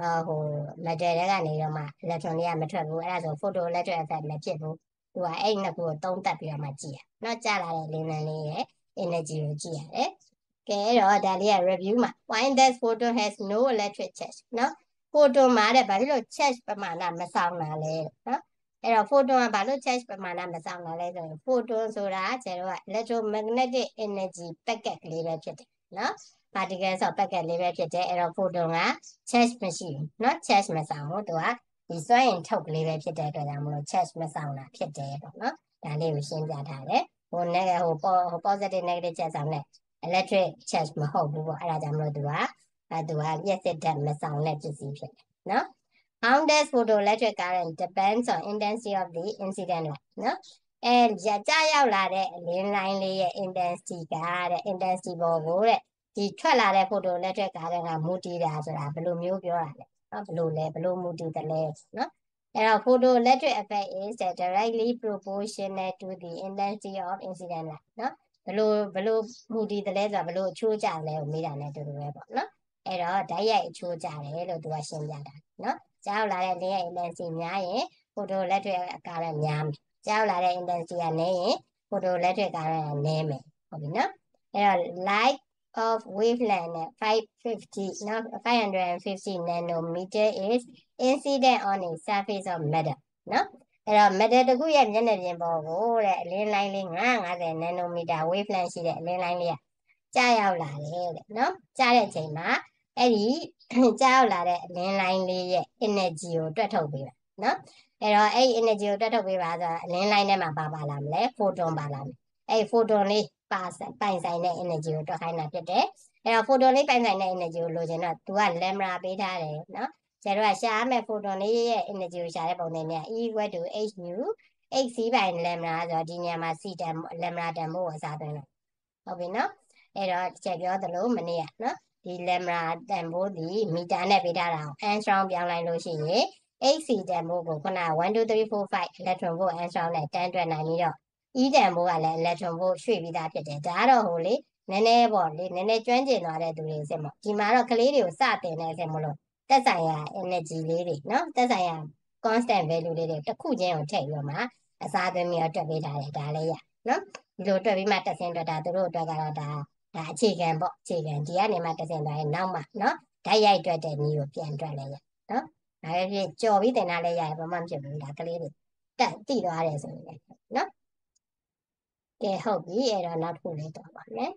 metal တွေကနေတော့မှ electron တွေကမထွက်ဘူးအဲ့ဒါဆို photoelectric effect မဖြစ်ဘူးသူကအဲ့နှစ်ခုကိုသုံးသပ်ပြီးတော့မှကြည့်ရနော်ကြာလာတဲ့လင်းလန်းလေးရဲ့ energy ကိုကြည့်ရတယ်ကဲတော့ဒါလေးက review မှာ why that photon has no electric charge နော် photon မှာတဲ့ဘာဖြစ်လို့ charge ပမာဏမဆောင်တာလဲနော်အဲ့တော့ photon ကဘာလို့ charge ပမာဏမဆောင်တာလဲဆိုရင် photon ဆိုတာကျတော့ electromagnetic energy packet ကလေးပဲဖြစ်တယ်နော် particle ဆို packet လေးပဲဖြစ်တယ်အဲ့တော့ photon က charge မရှိဘူးเนาะ charge မဆောင်ဘူးသူကဒီစွမ်းအင်ထုတ်ကလေးပဲဖြစ်တဲ့အတွက်ကြောင့်မလို့ charge မဆောင်တာဖြစ်တယ်ပေါ့เนาะဒါလေးကိုရှင်းပြထားတယ်ဟို positive negative charge ဆောင်တဲ့ electric charge မဟုတ်ဘူးပေါ့အဲ့ဒါကြောင့်မလို့သူကလျှပ်စစ်ဓာတ်မဆောင်တဲ့ပစ္စည်းဖြစ်တယ်เนาะ how does photoelectric current depends on intensity of the incident light เนาะကြာရောက်လာတဲ့အလင်းလိုင်းလေးရဲ့ intensity ကတဲ့ intensity ပေါ်ကိုတဲ့ဒီထွက်လာတဲ့ photoelectric current ကမူတည်တာဆိုတာဘယ်လိုမျိုးပြောတာလဲနော်ဘယ်လိုမူတည်တယ်လဲနော်အဲ့တော့ photoelectric effect is directly proportional to the intensity of incident light နော်ဘလို့မူတည်တယ်လဲဆိုတာဘလို့အချိုးကျတယ်လဲကိုမေးတာနဲ့တူတူပဲပေါ့နော်အဲ့တော့ဓာတ်ရိုက်အချိုးကျတယ်လို့သူကရှင်းပြတာနော်ကြားရောက်လာတဲ့လင်းရဲ့ intensity များရင်ဖိုတိုလက်တွေ့ကာရများမယ်ကြားရောက်လာတဲ့ intensity ကနည်းရင်ဖိုတိုလက်တွေ့ကာရနည်းမယ်ဟုတ်ပြီနော်အဲ့တော့ light of wavelength နဲ့550 နော်550 nanometer is incident on a surface of matter နော်အဲ့တော့ matter တစ်ခုရဲ့မျက်နှာပြင်ပေါ်ကိုတဲ့အလင်းလိုင်းလေး950 nanometer wavelength ရှိတဲ့အလင်းလိုင်းလေးကကြားရောက်လာတယ်တဲ့နော်ကြားတဲ့အချိန်မှာအဲ့ဒီကြားရောက်လာတဲ့အလင်းလိုင်းလေးရဲ့ energy ကိုတွက်ထုတ်ပေးပါနော်အဲ့တော့အဲ့ဒီ energy ကိုတွက်ထုတ်ပေးပါဆိုတာအလင်းလိုင်းထဲမှာပါလာမလဲ photon ပါလာမယ်အဲ့ photon လေးပိုင်ဆိုင်တဲ့ energy ကိုတွက်ခိုင်းတာဖြစ်တယ်အဲ့တော့ photon လေးပိုင်ဆိုင်တဲ့ energy ကိုလိုချင်တော့ तू က lambda ပေးထားတယ်နော်ကျတော့ရှာရမယ့် photon လေးရဲ့ energy ကိုရှာတဲ့ပုံနဲ့ E equal to h nu h c by lambda ဆိုတော့ဒီနေရာမှာ c တန် lambda တန်ဖို့ကိုအစားသွင်းလိုက်ဟုတ်ပြီနော်အဲ့တော့ချက်ပြောသလိုမနေ့ကနော်ဒီ lambda တန်ဖို့ဒီမီတာနဲ့ပေးထားတာကို angstrom ပြောင်းလိုက်လို့ရှိရင် hc တန်ဖို့ကိုခုန1 2 3 4 5 electron volt angstrom နဲ့တန်းတွက်နိုင်ပြီးတော့ E တန်ဖို့ကလည်း electron volt ရွှေ့ပြီးသားဖြစ်တယ်ဒါကတော့ဟိုလေနည်းနည်းပေါ့လေနည်းနည်းကျွမ်းကျင်သွားတဲ့သူတွေအစ်စ်ပေါ့ဒီမှာတော့ကလေးတွေကိုစတင်တဲ့အစ်စ်မလို့သက်ဆိုင်ရာ energy လေးတွေနော်သက်ဆိုင်ရာ constant value လေးတွေတစ်ခုချင်းကိုထည့်ပြီးတော့မှအစားသွင်းပြီးတော့တွက်ပေးထားတယ်ဒါလည်းရနော်ဒီလိုတွက်ပြီးမှတက်ဆင်းတွက်တာသူတို့အတွက်ကတော့ဒါအခြေခံပေါ့အခြေခံဒီကနေမှတက်ဆင်းသွားရင်နောက်မှနော်ဓာတ်ရိုက်တွက်တဲ့နည်းကိုပြန်တွက်လဲရနော်ဒါပဲဖြစ်ကြော်ပြီးတင်တာလည်းရတယ်ဘာမှမဖြစ်ဘူးဒါကလေးတွေတက်တိသွားတယ်ဆိုရင်လည်းနော်ကဲဟုတ်ပြီအဲ့တော့နောက်တစ်ခုလေးတော့ပါမယ်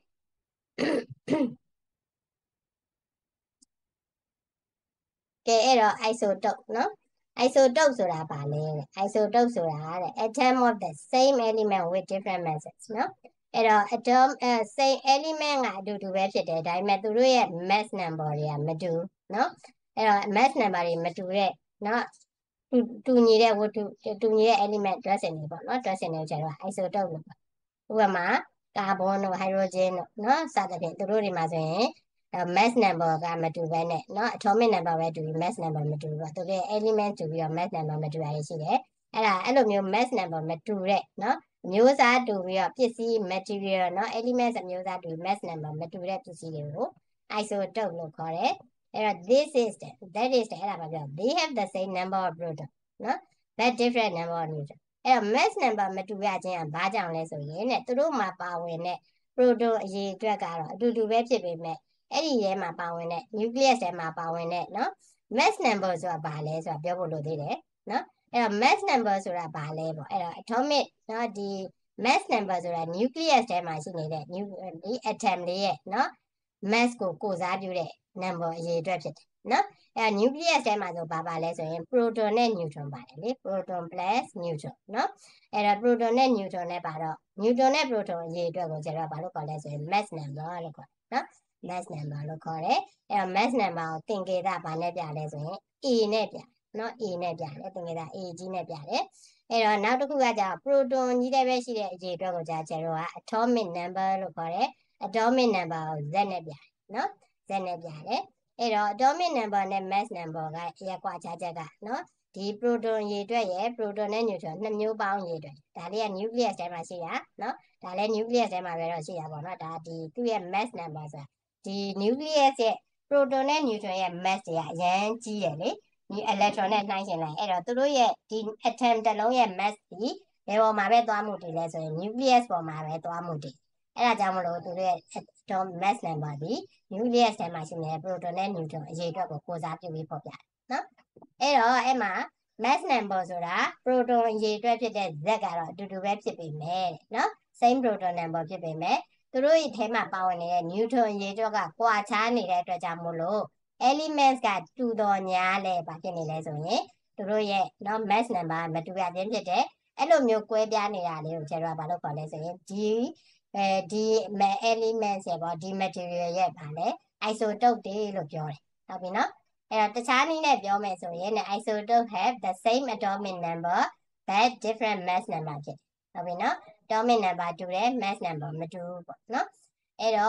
ကဲအဲ့တော့ isotope နော် isotope ဆိုတာပါလဲတဲ့ isotope ဆိုတာတဲ့ atom of the same element with different masses နော်အဲ့တော့ atom same element ကအတူတူပဲဖြစ်တယ်ဒါပေမဲ့သူတို့ရဲ့ mass number တွေကမတူနော်အဲ့တော့ mass number တွေမတူတဲ့နော်တူညီတဲ့ဝတ္ထုတူညီတဲ့ element တွက်စင်တွေပေါ့နော်တွက်စင်တွေကိုကျတော့ isotope လို့ပေါ့ဥပမာကာဗွန်တို့ဟိုက်ဒရိုဂျင်တို့နော်စသဖြင့်သူတို့တွေမှာဆိုရင် mass number ကမတူဘဲနဲ့เนาะ atomic number ပဲတူပြီး mass number မတူဘူးပေါ့သူတို့ element တူပြီးတော့ mass number မတူတာရှိတယ်အဲ့လိုမျိုး mass number မတူတဲ့เนาะမျိုးစားတူပြီးတော့ပစ္စည်း material เนาะ element အမျိုးစားတူ mass number မတူတဲ့ပစ္စည်းတွေကို isotope လို့ခေါ်တယ်အဲ့တော့ that is အဲ့ဒါပါပြော they have the same number of proton เนาะ but different number of neutron အဲ့တော့ mass number မတူရခြင်းကဘာကြောင့်လဲဆိုရင်တဲ့သူတို့မှာပါဝင်တဲ့ proton အရေအတွက်ကတော့အတူတူပဲဖြစ်ပေမဲ့အဲ့ဒီထဲမှာပါဝင်တဲ့ nucleus ထဲမှာပါဝင်တဲ့เนาะ mass number ဆိုတာဘာလဲဆိုတာပြောဖို့လိုသေးတယ်เนาะအဲ့တော့ mass number ဆိုတာဘာလဲပေါ့အဲ့တော့ atomic เนาะဒီ mass number ဆိုတာ nucleus ထဲမှာရှိနေတဲ့ဒီ atom လေးရဲ့เนาะ mass ကိုစားပြုတဲ့ number အရေအတွက်ဖြစ်တယ်เนาะအဲ့ nucleus ထဲမှာဆိုဘာပါလဲဆိုရင် proton နဲ့ neutron ပါတယ်လေ proton plus neutron เนาะအဲ့တော့ proton နဲ့ neutron နဲ့ပါတော့ neutron နဲ့ proton အရေအတွက်ကိုကျွန်တော်ဘာလို့ခေါ်လဲဆိုရင် mass number လို့ခေါ်เนาะ mass number လို့ခေါ်တယ်အဲ့တော့ mass number ကိုသင်္ကေတဘာနဲ့ပြလဲဆိုရင် A နဲ့ပြเนาะ A နဲ့ပြတယ်သင်္ကေတ A ကြီးနဲ့ပြတယ်အဲ့တော့နောက်တစ်ခုကကြာ proton ကြီးတဲ့ပဲရှိတဲ့အရေအတွက်ကိုကြာကျွန်တော်က atomic number လို့ခေါ်တယ် atomic number ကို Z နဲ့ပြတယ်เนาะ Z နဲ့ပြတယ်အဲ့တော့ atomic number နဲ့ mass number ကရက်ကွာခြားချက်ကเนาะဒီ proton ရေအတွက်ရဲ့ proton နဲ့ neutron နှစ်မျိုးပေါင်းရေအတွက်ဒါလေးက nucleus ထဲမှာရှိတာเนาะဒါလည်း nucleus ထဲမှာပဲတော့ရှိတာပေါ့เนาะဒါဒီသူ့ရဲ့ mass number ဆိုတာဒီ nucleus ရဲ့ proton နဲ့ neutron ရဲ့ mass တွေကအရန်ကြီးတယ်လေဒီ electron နဲ့နှိုင်းယှဉ်လိုက်အဲ့တော့သူတို့ရဲ့ဒီ atom တစ်လုံးရဲ့ mass ဒီဘယ်ပေါ်မှာပဲသွားမှုတည်လဲဆိုရင် nucleus ပေါ်မှာပဲသွားမှုတည်အဲ့ဒါကြောင့်မလို့သူတို့ရဲ့ atom mass number ဒီ nucleus ထဲမှာရှိနေတဲ့ proton နဲ့ neutron အရေအတွက်ကိုကိုစားပြုပြီးဖော်ပြတယ်နော်အဲ့တော့အဲ့မှာ mass number ဆိုတာ proton အရေအတွက်ဖြစ်တဲ့ Z ကတော့အတူတူပဲဖြစ်ပေမဲ့နော် same proton number ဖြစ်ပေမဲ့သူတို့ရဲ့ထဲမှာပါဝင်နေတဲ့ neutron အရေအတွက်ကကွာခြားနေတဲ့အတွက်ကြောင့်မို့လို့ elements ကတူတော်ညာလဲဘာဖြစ်နေလဲဆိုရင်သူတို့ရဲ့နော် mass number မတူရခြင်းဖြစ်တဲ့အဲ့လိုမျိုးကွဲပြားနေတာလေးကိုကျွန်တော်ကဘာလို့ခေါ်လဲဆိုရင်ဒီ elements ရဲ့ပေါ့ဒီ material ရဲ့ဗာလဲ isotope တွေလို့ပြောတယ်ဟုတ်ပြီနော်အဲ့တော့တခြားနည်းနဲ့ပြောမယ်ဆိုရင် isotope have the same atomic number but different mass number ဖြစ်တယ်ဟုတ်ပြီနော် atomic number တူတယ် mass number မတူဘူးပေါ့နော်အဲ့တော့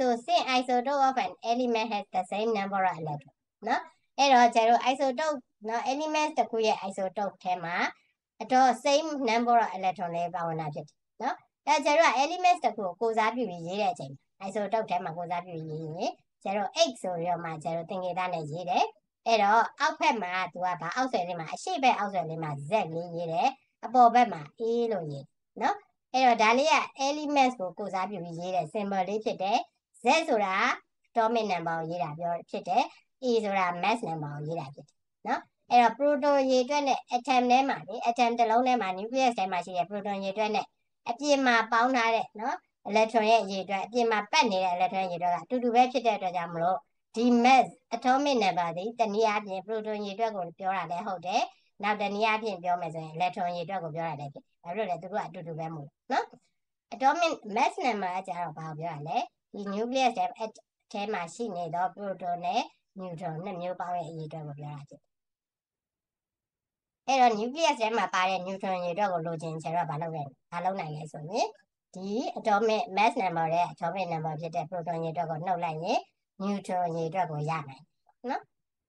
isotope of an element has the same number of electrons နော်အဲ့တော့ကျတော့ isotope နော် element တစ်ခုရဲ့ isotope ထဲမှာအတော့ same number of electron လေးပါဝင်တာဖြစ်တယ်နော်ကျတော့ elements တစ်ခုကိုစားပြုပြီးရေးတဲ့အချိန် isotope ထဲမှာကိုစားပြုရေးရင်ကျတော့ x ဆိုပြီးတော့မှကျတော့သင်္ကေတနဲ့ရေးတယ်အဲ့တော့အောက်ဘက်မှာသူကဗာအောက်ဆွဲလေးမှာအရှိဘက်အောက်ဆွဲလေးမှာ z လေးရေးတယ်အပေါ်ဘက်မှာ a လို့ရေးနော်အဲ့တော့ဒါလေးက elements ကိုစားပြုပြီးရေးတဲ့ symbol လေးဖြစ်တယ် z ဆိုတာ atomic number ကိုရေးတာပြောဖြစ်တယ် a ဆိုတာ mass number ကိုရေးတာဖြစ်တယ်နော်အဲ့တော့ proton ရေအတွက်နဲ့ atom ထဲမှာလေ atom တစ်လုံးထဲမှာ nucleus ထဲမှာရှိတဲ့ proton ရေအတွက်နဲ့အပြင်မှာပေါင်းထားတဲ့နော် electron ရဲ့ရေအတွက်အပြင်မှာပတ်နေတဲ့ electron ရေအတွက်ကအတူတူပဲဖြစ်တဲ့အတွက်ကြောင့်မလို့ဒီ mass atomic number ဒီတနည်းအားဖြင့် proton ရေအတွက်ကိုပြောတာလည်းဟုတ်တယ်နောက်တနည်းအားဖြင့်ပြောမယ်ဆိုရင် electron ရေအတွက်ကိုပြောတာလည်းဖြစ်တယ်ဘာလို့လဲသူတို့ကအတူတူပဲမို့နော် atomic mass number ကကြတော့ဘာကိုပြောတာလဲဒီ nucleus ထဲမှာရှိနေသော proton နဲ့ neutron နှစ်မျိုးပေါင်းရဲ့အရေအတွက်ကိုပြောတာဖြစ်တယ်အဲ့တော့ nucleus ထဲမှာပါတဲ့ neutron ရေအတွက်ကိုလိုချင်ကျတော့ဘာလုပ်နိုင်လဲဆိုရင်ဒီ atomic mass number ရဲ့ atomic number ဖြစ်တဲ့ proton ရေအတွက်ကိုနှုတ်လိုက်ရင် neutron ရေအတွက်ကိုရနိုင်နော်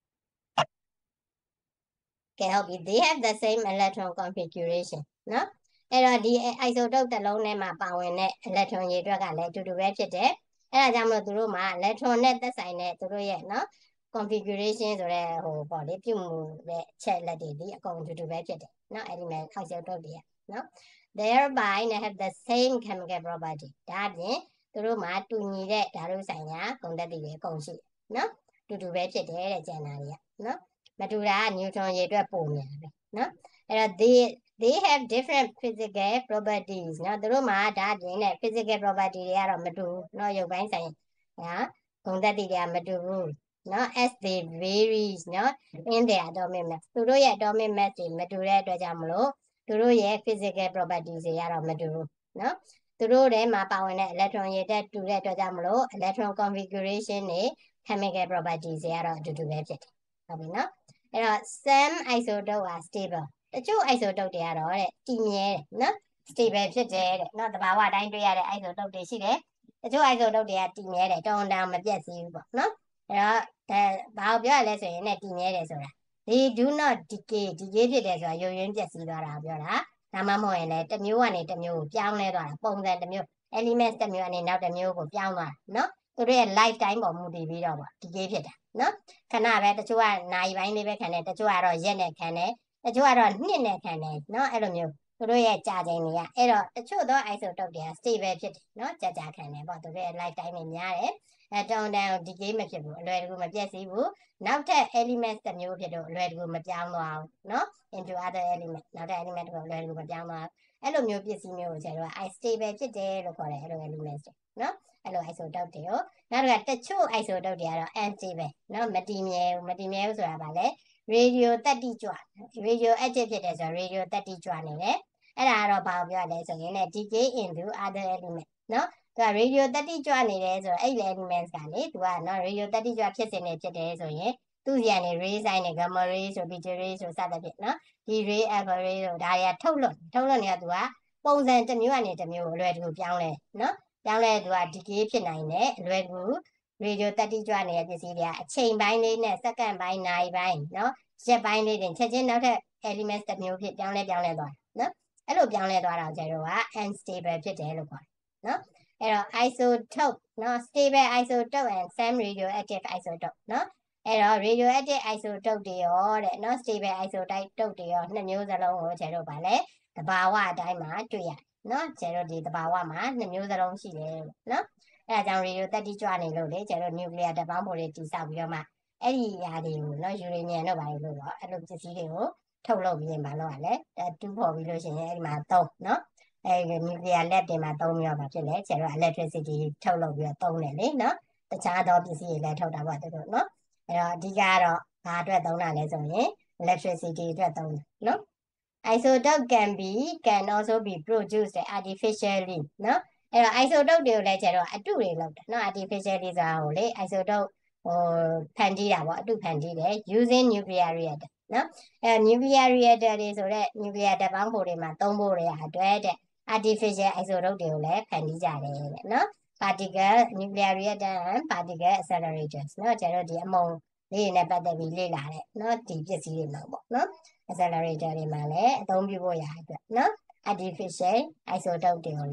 ကဲဟုတ်ပြီ they have the same electron configuration နော်အဲ့တော့ဒီ isotope တစ်လုံးထဲမှာပါဝင်တဲ့ electron ရေအတွက်ကလည်းအတူတူပဲဖြစ်တယ်အဲ့ဒါကြောင့်မလို့သူတို့မှာ electron နဲ့သက်ဆိုင်တဲ့သူတို့ရဲ့နော် configuration ဆိုတဲ့ဟိုပေါ့လေပြုမှုတဲ့ချက်လက်တွေဒီအကုန်အတူတူပဲဖြစ်တယ်နော် element isotope တွေကနော် thereby they have the same chemical property ဒါအပြင်သူတို့မှာတူညီတဲ့ဓာတုဆိုင်ရာဂုဏ်သတ္တိတွေအကုန်ရှိတယ်နော်တူတူပဲဖြစ်တယ်တဲ့ကျန်တာတွေကနော်မတူတာက neutron ရေအတွက်ပိုများပဲနော်အဲ့တော့ they have different physical properties နော်သူတို့မှာဒါအပြင်နဲ့ physical property တွေကတော့မတူဘူးနော်ရုပ်ပိုင်းဆိုင်ရာဂုဏ်သတ္တိတွေကမတူဘူးနော် as they varies နော် in their atomic mass သူတို့ရဲ့ atomic mass တွေမတူတဲ့အတွက်ကြောင့်မလို့သူတို့ရဲ့ physical properties တွေကတော့မတူဘူးနော်သူတို့ထဲမှာပါဝင်တဲ့ electron ရေတက်တူတဲ့အတွက်ကြောင့်မလို့ electron configuration တွေ chemical properties တွေကတော့အတူတူပဲဖြစ်တယ်ဟုတ်ပြီနော်အဲ့တော့ some isotope are stable တချို့ isotope တွေကတော့တဲ့တည်မြဲတယ်နော် stable ဖြစ်တယ်တဲ့နော်သဘာဝအတိုင်းတွေ့ရတဲ့ isotope တွေရှိတယ်တချို့ isotope တွေကတည်မြဲတယ်တောင်းတမပြတ်သေးဘူးပေါ့နော်အဲ့တော့ဘာကိုပြောရလဲဆိုရင်ねတည်မြဲတယ်ဆိုတာ they do not decay ဖြစ်တယ်ဆိုတာရုပ်ရင်းပျက်စီးသွားတာပြောတာဒါမှမဟုတ်ရင်လည်းတစ်မျိုးကနေတစ်မျိုးကိုပြောင်းလဲသွားတာပုံစံတစ်မျိုး element တစ်မျိုးကနေနောက်တစ်မျိုးကိုပြောင်းသွားတာနော်သူတို့ရဲ့ life time ပေါ်မူတည်ပြီးတော့ပေါ့ decay ဖြစ်တာနော်ခဏပဲတချို့ကနိုင်ပိုင်းလေးပဲခံတယ်တချို့ကတော့ရက်နဲ့ခံတယ်တချို့ကတော့နှစ်နဲ့ခံတယ်နော်အဲ့လိုမျိုးသူတို့ရဲ့ကြာချိန်တွေကအဲ့တော့တချို့သော isotope တွေက stable ဖြစ်တယ်နော်ကြာခံတယ်ပေါ့သူတို့ရဲ့ life time တွေများတယ်တောင်းတန် decay မဖြစ်ဘူးအလွယ်တကူမပြည့်စည်ဘူးနောက်ထပ် element တစ်မျိုးဖြစ်တော့အလွယ်တကူမပြောင်းသွားဘူးเนาะ into other element နောက်ထပ် element တစ်ခုအလွယ်တကူမပြောင်းသွားအဲ့လိုမျိုးပစ္စည်းမျိုးကိုကျတော့ stable ဖြစ်တယ်လို့ခေါ်တယ်အဲ့လို element တွေเนาะအဲ့လို isotope တွေကိုနောက်တစ်ခါတချို့ isotope တွေကတော့ unstable เนาะမတည်မြဲဘူးဆိုတာဗာလဲ radio တက်တိကြွ radio active ဖြစ်တယ်ဆိုတော့ radio တက်တိကြွနေတယ်အဲ့ဒါကတော့ဘာကိုပြောရလဲဆိုရင်လည်း decay into other element เนาะသူက radio တက်တိကြွနေတယ်ဆိုတော့အဲ့ elements ကလေသူကနော် radio တက်တိကြွဖြစ်စဉ်နေဖြစ်တယ်ဆိုရင်သူ့စီကနေ ray ဆိုင်နေ gamma ray ဆို beta ray ဆိုစသဖြင့်နော်ဒီ ray alpha ray ဆိုဒါတွေကထုတ်လွှတ်နေတော့သူကပုံစံတစ်မျိုးကနေတစ်မျိုးကိုအလွယ်တကူပြောင်းလဲနော်ပြောင်းလဲသူက decay ဖြစ်နိုင်တယ်အလွယ်တကူ radio တက်တိကြွနေတဲ့ပစ္စည်းတွေကအချိန်ပိုင်းလေးနဲ့စက္ကန့်ပိုင်းနာရီပိုင်းနော်ရက်ပိုင်းလေးတင်ချက်ချင်းနောက်ထပ် elements တစ်မျိုးဖြစ်ပြောင်းလဲသွားနော်အဲ့လိုပြောင်းလဲသွားတာကျတော့က unstable ဖြစ်တယ်လို့ခေါ်တယ်နော်အဲ့တော့ isotope နော် stable isotope and some radioactive isotope နော်အဲ့တော့ radioactive isotope တွေရောတဲ့နော် stable isotope တွေရောနှစ်မျိုးစလုံးကိုကျတော့ဗာလဲသဘာဝအတိုင်းမှာတွေ့ရနော်ကျတော့ဒီသဘာဝမှာနှစ်မျိုးစလုံးရှိတယ်နော်အဲ့ဒါကြောင့် radio တက်တိကြွနေလို့လေကျတော့ nuclear ဓာတ်ပေါင်းဖိုတွေတိဆောက်ပြီးတော့မှအဲ့ဒီຢာတွေကိုနော် uranium တို့ဘာလို့တော့အဲ့လိုပစ္စည်းတွေကိုထုတ်လုပ်ပြီးရင်မလုပ်ရလဲတူးဖော်ပြီးလို့ရှိရင်အဲ့ဒီမှာသုံးနော်အဲ့ဒီ nuclear lab တွေမှာသုံးပြီးတော့ဖြစ်လဲကျတော့ electricity ထုတ်လုပ်ပြီးတော့သုံးတယ်လေနော်တခြားသောပစ္စည်းတွေလည်းထုတ်တာပေါ့တို့နော်အဲ့တော့အဓိကကတော့ဘာအတွက်သုံးတာလဲဆိုရင် electricity အတွက်သုံးတယ်နော် isotope can also be produced artificially နော်အဲ့တော့ isotope တွေကိုလည်းကျတော့အတုတွေလုပ်တယ်နော် artificially ဆိုတာကိုလေ isotope ဟိုဖန်တီးတာပေါ့အတုဖန်တီးတယ် using nuclear reactor နော်အဲ့ nuclear reactor တွေဆိုတော့ nuclear ဓာတ်ပေါင်းဖိုတွေမှာသုံးဖို့တွေအတွက်တဲ့ artificial isotope တွေကိုလည်းဖန်တီးကြတယ်တဲ့နော် particle nuclear reactor and particle accelerators နော်ကျတော့ဒီအမုံလေးနဲ့ပတ်သက်ပြီးလေ့လာတဲ့နော်ဒီပစ္စည်းတွေမှာပေါ့နော် accelerator တွေမှာလည်းအသုံးပြုဖို့ရအတွက်နော် artificial isotope တွေကိုလည်း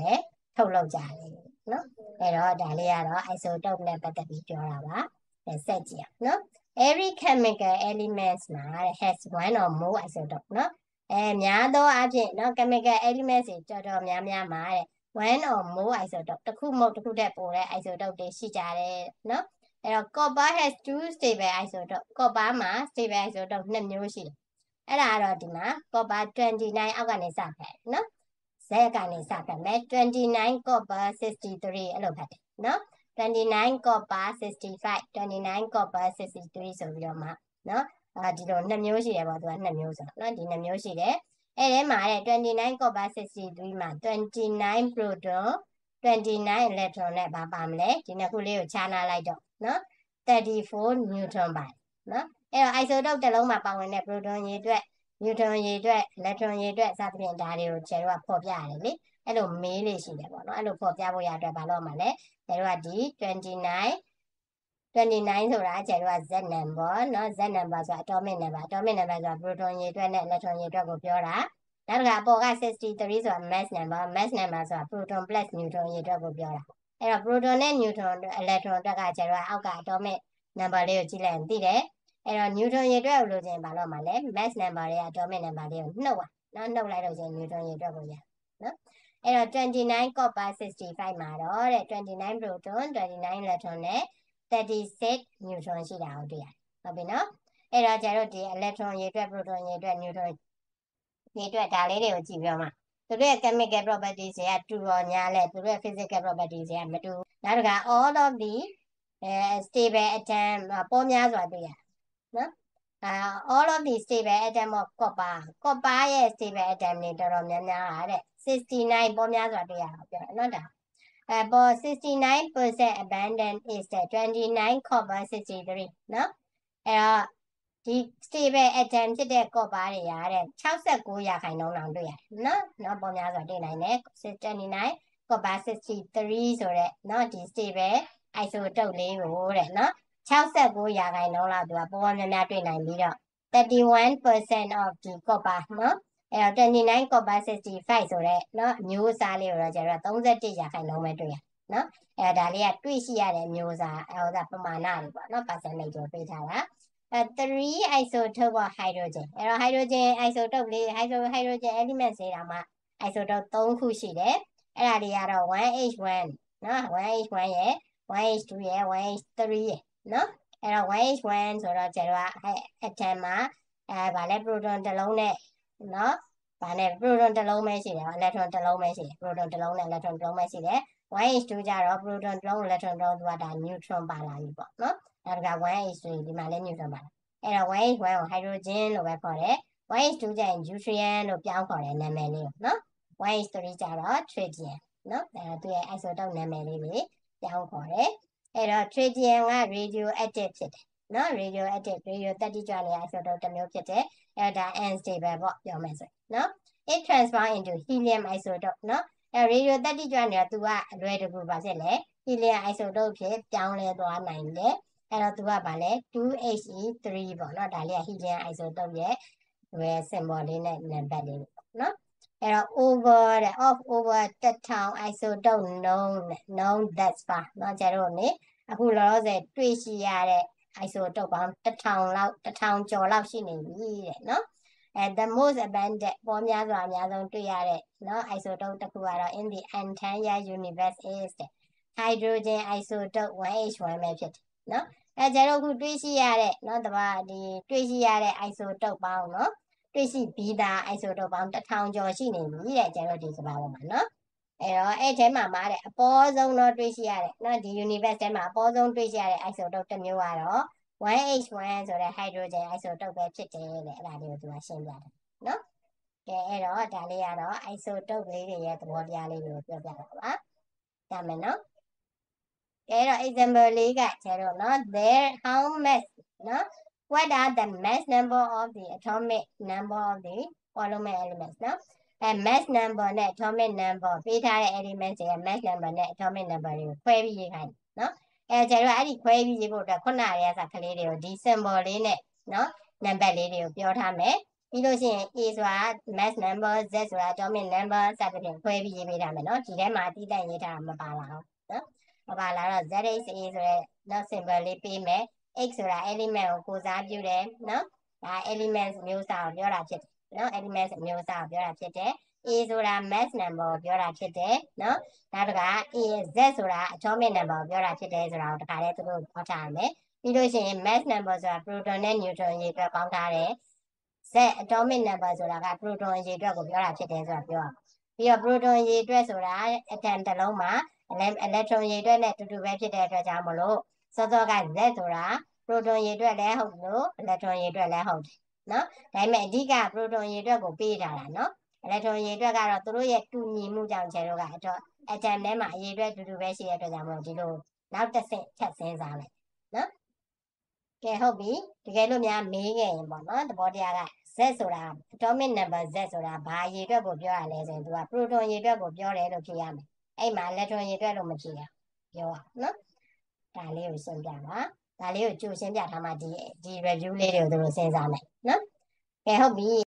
ထုတ်လုပ်ကြတယ်နော်အဲ့တော့ဒါလေးကတော့ isotope နဲ့ပတ်သက်ပြီးပြောတာပါဆက်ကြည့်အောင်နော် every chemical elements မှာ has one or more isotope နော်များသောအားဖြင့်နော် chemical elements တွေတော်တော်များများမှာone or more isotope တစ်ခုမဟုတ်တစ်ခုတည်းပိုတဲ့ isotope တွေရှိကြတယ်နော်အဲ့တော့ copper has two stable isotope copper မှာ stable isotope 2မျိုးရှိတယ်အဲ့ဒါကတော့ဒီမှာ copper 29အောက်ကနေစဖက်နော်Z ကနေစဖက်မယ်29 copper 63အဲ့လိုဖတ်တယ်နော်29 copper 65 29 copper 63ဆိုပြီးတော့မှနော်ဒီလို2မျိုးရှိတယ်ပေါ့သူက2မျိုးဆိုနော်ဒီ2မျိုးရှိတယ်အဲ့ထဲမှာ29 copper 63မှာ29 proton 29 electron နဲ့ဘာပါမလဲဒီနှစ်ခုလေးကိုခြားနာလိုက်တော့နော်34 neutron ပါတယ်နော်အဲ့တော့ isotope တစ်လုံးမှာပါဝင်တဲ့ proton ရေအတွက် neutron ရေအတွက် electron ရေအတွက်စသဖြင့်ဒါတွေကိုကျတို့ကဖော်ပြရတယ်လေအဲ့လိုမေးလေးရှိတယ်ပေါ့နော်အဲ့လိုဖော်ပြဖို့ရအတွက်ဘာလို့မှလဲကျတို့ကဒီ29ဆိုတာကျတို့က Z number နော် Z number ဆိုတာ atomic number ဆိုတာ proton ရေအတွက်နဲ့ electron ရေအတွက်ကိုပြောတာနောက်တစ်ခါအပေါ်က63ဆိုတာ mass number ဆိုတာ proton plus neutron ရေအတွက်ကိုပြောတာအဲ့တော့ proton နဲ့ neutron electron အတွက်ကကျတော့အောက်က atomic number လေးကိုကြည့်လိုက်ရင်သိတယ်အဲ့တော့ neutron ရေအတွက်ကိုလို့ချင်းဘာလို့မှလဲ mass number တွေက atomic number လေးကိုနှုတ်နော်နှုတ်လိုက်လို့ချင်း neutron ရေအတွက်ကိုရနော်အဲ့တော့29 copper 65မှာတော့29 proton 29 electron နဲ့36 neutron ရှိတာကိုတွေ့ရတယ်ဟုတ်ပြီနော်အဲ့တော့ကျတော့ဒီ electron ရေအတွက် proton ရေအတွက် neutron ရေအတွက်ဒါလေးတွေကိုကြည့်ပြီးတော့မှသူတို့ရဲ့ chemical properties တွေကတူတော်ညာလဲသူတို့ရဲ့ physical properties တွေကမတူနောက်တစ်ခါ all of the stable atom ပေါ်များစွာတွေ့ရနော်all of the stable atom of copper ရဲ့ stable atom တွေတော်တော်များများတဲ့69ပေါ်များစွာတွေ့ရအောင်ပြောနော်ဒါပေါ်69% abundant is the 29 copper 63နော်အဲ့တော့ဒီ stable atom ဖြစ်တဲ့ copper တွေရတဲ့69%လောက်တွေ့ရတယ်နော်ပေါ်များစွာတွေ့နိုင်တယ်29 copper 63ဆိုတဲ့နော်ဒီ stable isotope လေးကိုတဲ့နော်69%လောက်သူကပေါ်များများတွေ့နိုင်ပြီးတော့31% of the copper နော်အဲ့တော့29 copper 65ဆိုတဲ့နော်အမျိုးအစားလေးကိုတော့ကျတော့31%ပဲတွေ့ရနော်အဲ့ဒါလေးကတွေ့ရှိရတဲ့မျိုးစားပမာဏတွေပေါ့နော် percentage ကိုပေးထားတာ3 isotope of hydrogen အဲ့တော့ hydrogen isotope လေး hydrogen element တွေတောင်မှ isotope 3ခုရှိတယ်အဲ့ဒါတွေကတော့ 1H1 နော် 1H1 ရယ် 1H2 ရယ် 1H3 ရယ်နော်အဲ့တော့ 1H1 ဆိုတော့ကျတော့ atom မှာဗာလဲ proton တစ်လုံးနဲ့နော်ဗာနဲ့ proton တစ်လုံးပဲရှိတယ် electron တစ်လုံးပဲရှိတယ် proton တစ်လုံးနဲ့ electron တစ်လုံးပဲရှိတယ် 1H2 ကျတော့ proton တစ်လုံး electron တစ်လုံးသူကဒါ neutron ပါလာပြီပေါ့နော်နောက်က 1H3 ဒီမှာလည်း neutron ပါလာအဲ့တော့ 1H1 ကို hydrogen လို့ပဲခေါ်တယ် 1H2 ကျရင် deuterium လို့ပြောင်းခေါ်တယ်နာမည်လေးကိုနော် 1H3 ကျတော့ tritium နော်အဲ့တော့သူရဲ့ isotope နာမည်လေးတွေပြောင်းခေါ်တယ်အဲ့တော့ tritium က radioactive ဖြစ်တယ်နော် radioactive 30ကျွမ်းနေ isotope တစ်မျိုးဖြစ်တယ်အဲ့ဒါ unstable ပေါ့ပြောမယ်ဆိုနော် it transform into helium isotope နော်အဲ့ radio 30ကျွမ်းနေတော့သူကအလွယ်တကူပါဖြစ်လေ helium isotope ဖြစ်ပြောင်းလဲသွားနိုင်တယ်အဲ့တော့သူကဗာလဲ 2he3 ပေါ့နော်ဒါလေးက helium isotope ရဲ့ symbol လေးနဲ့ number လေးပေါ့နော်အဲ့တော့ over 1000 isotope known thus far เนาะကျတော့နေအခုလောလောဆယ်တွေ့ရှိရတဲ့ isotope ပေါင်း1000ကျော်လောက်ရှိနေပြီတဲ့เนาะthe most abundant ပေါ်များစွာအများဆုံးတွေ့ရတဲ့เนาะ isotope တစ်ခုကတော့ in the entire universe is တဲ့ hydrogen isotope 1H1 ပဲဖြစ်တယ်เนาะကျတော့အခုတွေ့ရှိရတဲ့เนาะတပါဒီတွေ့ရှိရတဲ့ isotope ပေါင်းเนาะတွေ့ရှိပြီးသား isotope ပေါင်း1000ကျော်ရှိနေပြီတဲ့ကျတော့ဒီကမ္ဘာပေါ်မှာเนาะအဲ့တော့အဲ့ထဲမှာမှာတဲ့အပေါ်ဆုံးတော့တွေ့ရှိရတဲ့เนาะဒီ universe ထဲမှာအပေါ်ဆုံးတွေ့ရှိရတဲ့ isotope တစ်မျိုးကတော့ 1H1 ဆိုတဲ့ hydrogen isotope ပဲဖြစ်တယ်တဲ့အဲ့ဒါလေးကိုသူကရှင်းပြတယ်เนาะကဲအဲ့တော့ဒါလေးကတော့ isotope လေးတွေရဲ့သဘောတရားလေးကိုပြောပြတာပါဒါမယ်เนาะကဲတော့ example လေးကကျတော့เนาะ there how much เนาะwhat are the mass number of the atomic number of the polymer elements เนาะmass number နဲ့ atomic number ပေးထားတဲ့ elements တွေရဲ့ mass number နဲ့ atomic number တွေကိုခွဲပြီးရေးခိုင်းเนาะကျတော့အဲ့ဒီခွဲပြီးရေးဖို့အတွက်ခုနကလေးကလေးတွေကိုဒီ symbol လေးနဲ့เนาะ number လေးတွေကိုပြောထားမယ်ပြီးလို့ရှိရင် A ဆိုတာ mass number Z ဆိုတာ atomic number စသဖြင့်ခွဲပြီးရေးပေးထားမယ်နော်ဒီထဲမှာအတိအကျရေးထားတာမပါလာအောင်နော်မပါလာတော့ ZHA ဆိုတဲ့နောက် symbol လေးပေးမယ် X ဆိုတာ element ကိုကိုစားပြုတယ်နော်ဒါ element မျိုးစာကိုပြောတာဖြစ်တယ်နော် element မျိုးစာကိုပြောတာဖြစ်တယ် A ဆိုတာ mass number ကိုပြောတာဖြစ်တယ်နော်နောက်တစ်ခါ A Z ဆိုတာ atomic number ကိုပြောတာဖြစ်တယ်ဆိုတာကိုတခါတည်းသူတို့ပြောထားရမယ်ပြီးလို့ရှိရင် mass number ဆိုတာ proton နဲ့ neutron ရေအတွက်ပေါင်းထားတယ်Z atomic number ဆိုတာက proton ရေအတွက်ကိုပြောတာဖြစ်တယ်ဆိုတာပြောပြီးတော့ proton ရေအတွက်ဆိုတာ atom တစ်လုံးမှာ electron ရေအတွက်နဲ့တူတူပဲဖြစ်တဲ့အတွက်ကြောင့်မလို့စောစောက Z ဆိုတာ proton ရေအတွက်လည်းဟုတ်လို့ electron ရေအတွက်လည်းဟုတ်တယ်နော်ဒါပေမဲ့အဓိက proton ရေအတွက်ကိုပေးထားတာနော် electron ရေအတွက်ကတော့သူတို့ရဲ့တူညီမှုကြောင့်ကျဲတို့ကတော့ atom ထဲမှာအရေအတွက်တူတူပဲရှိတဲ့အတွက်ကြောင့်မလို့ဒီလိုနောက်တစ်ဆင့်ထပ်စဉ်းစားလိုက်နော်ကဲဟုတ်ပြီတကယ်လို့များမေးခဲ့ရင်ပေါ့နော်သဘောတရားက Z ဆိုတာ atomic number Z ဆိုတာဘာရေအတွက်ကိုပြောရလဲဆိုရင်သူက proton ရေအတွက်ကိုပြောတယ်လို့ဖြေရမယ်အဲ့မှာ electron ရေအတွက်လို့မဖြေရပြောရနော်ဒါလေးကိုရှင်းပြပါဒါလေးကိုကြိုရှင်းပြထားမှဒီ review လေးတွေကိုသူတို့စဉ်းစားမယ်နော်ကဲဟုတ်ပြီ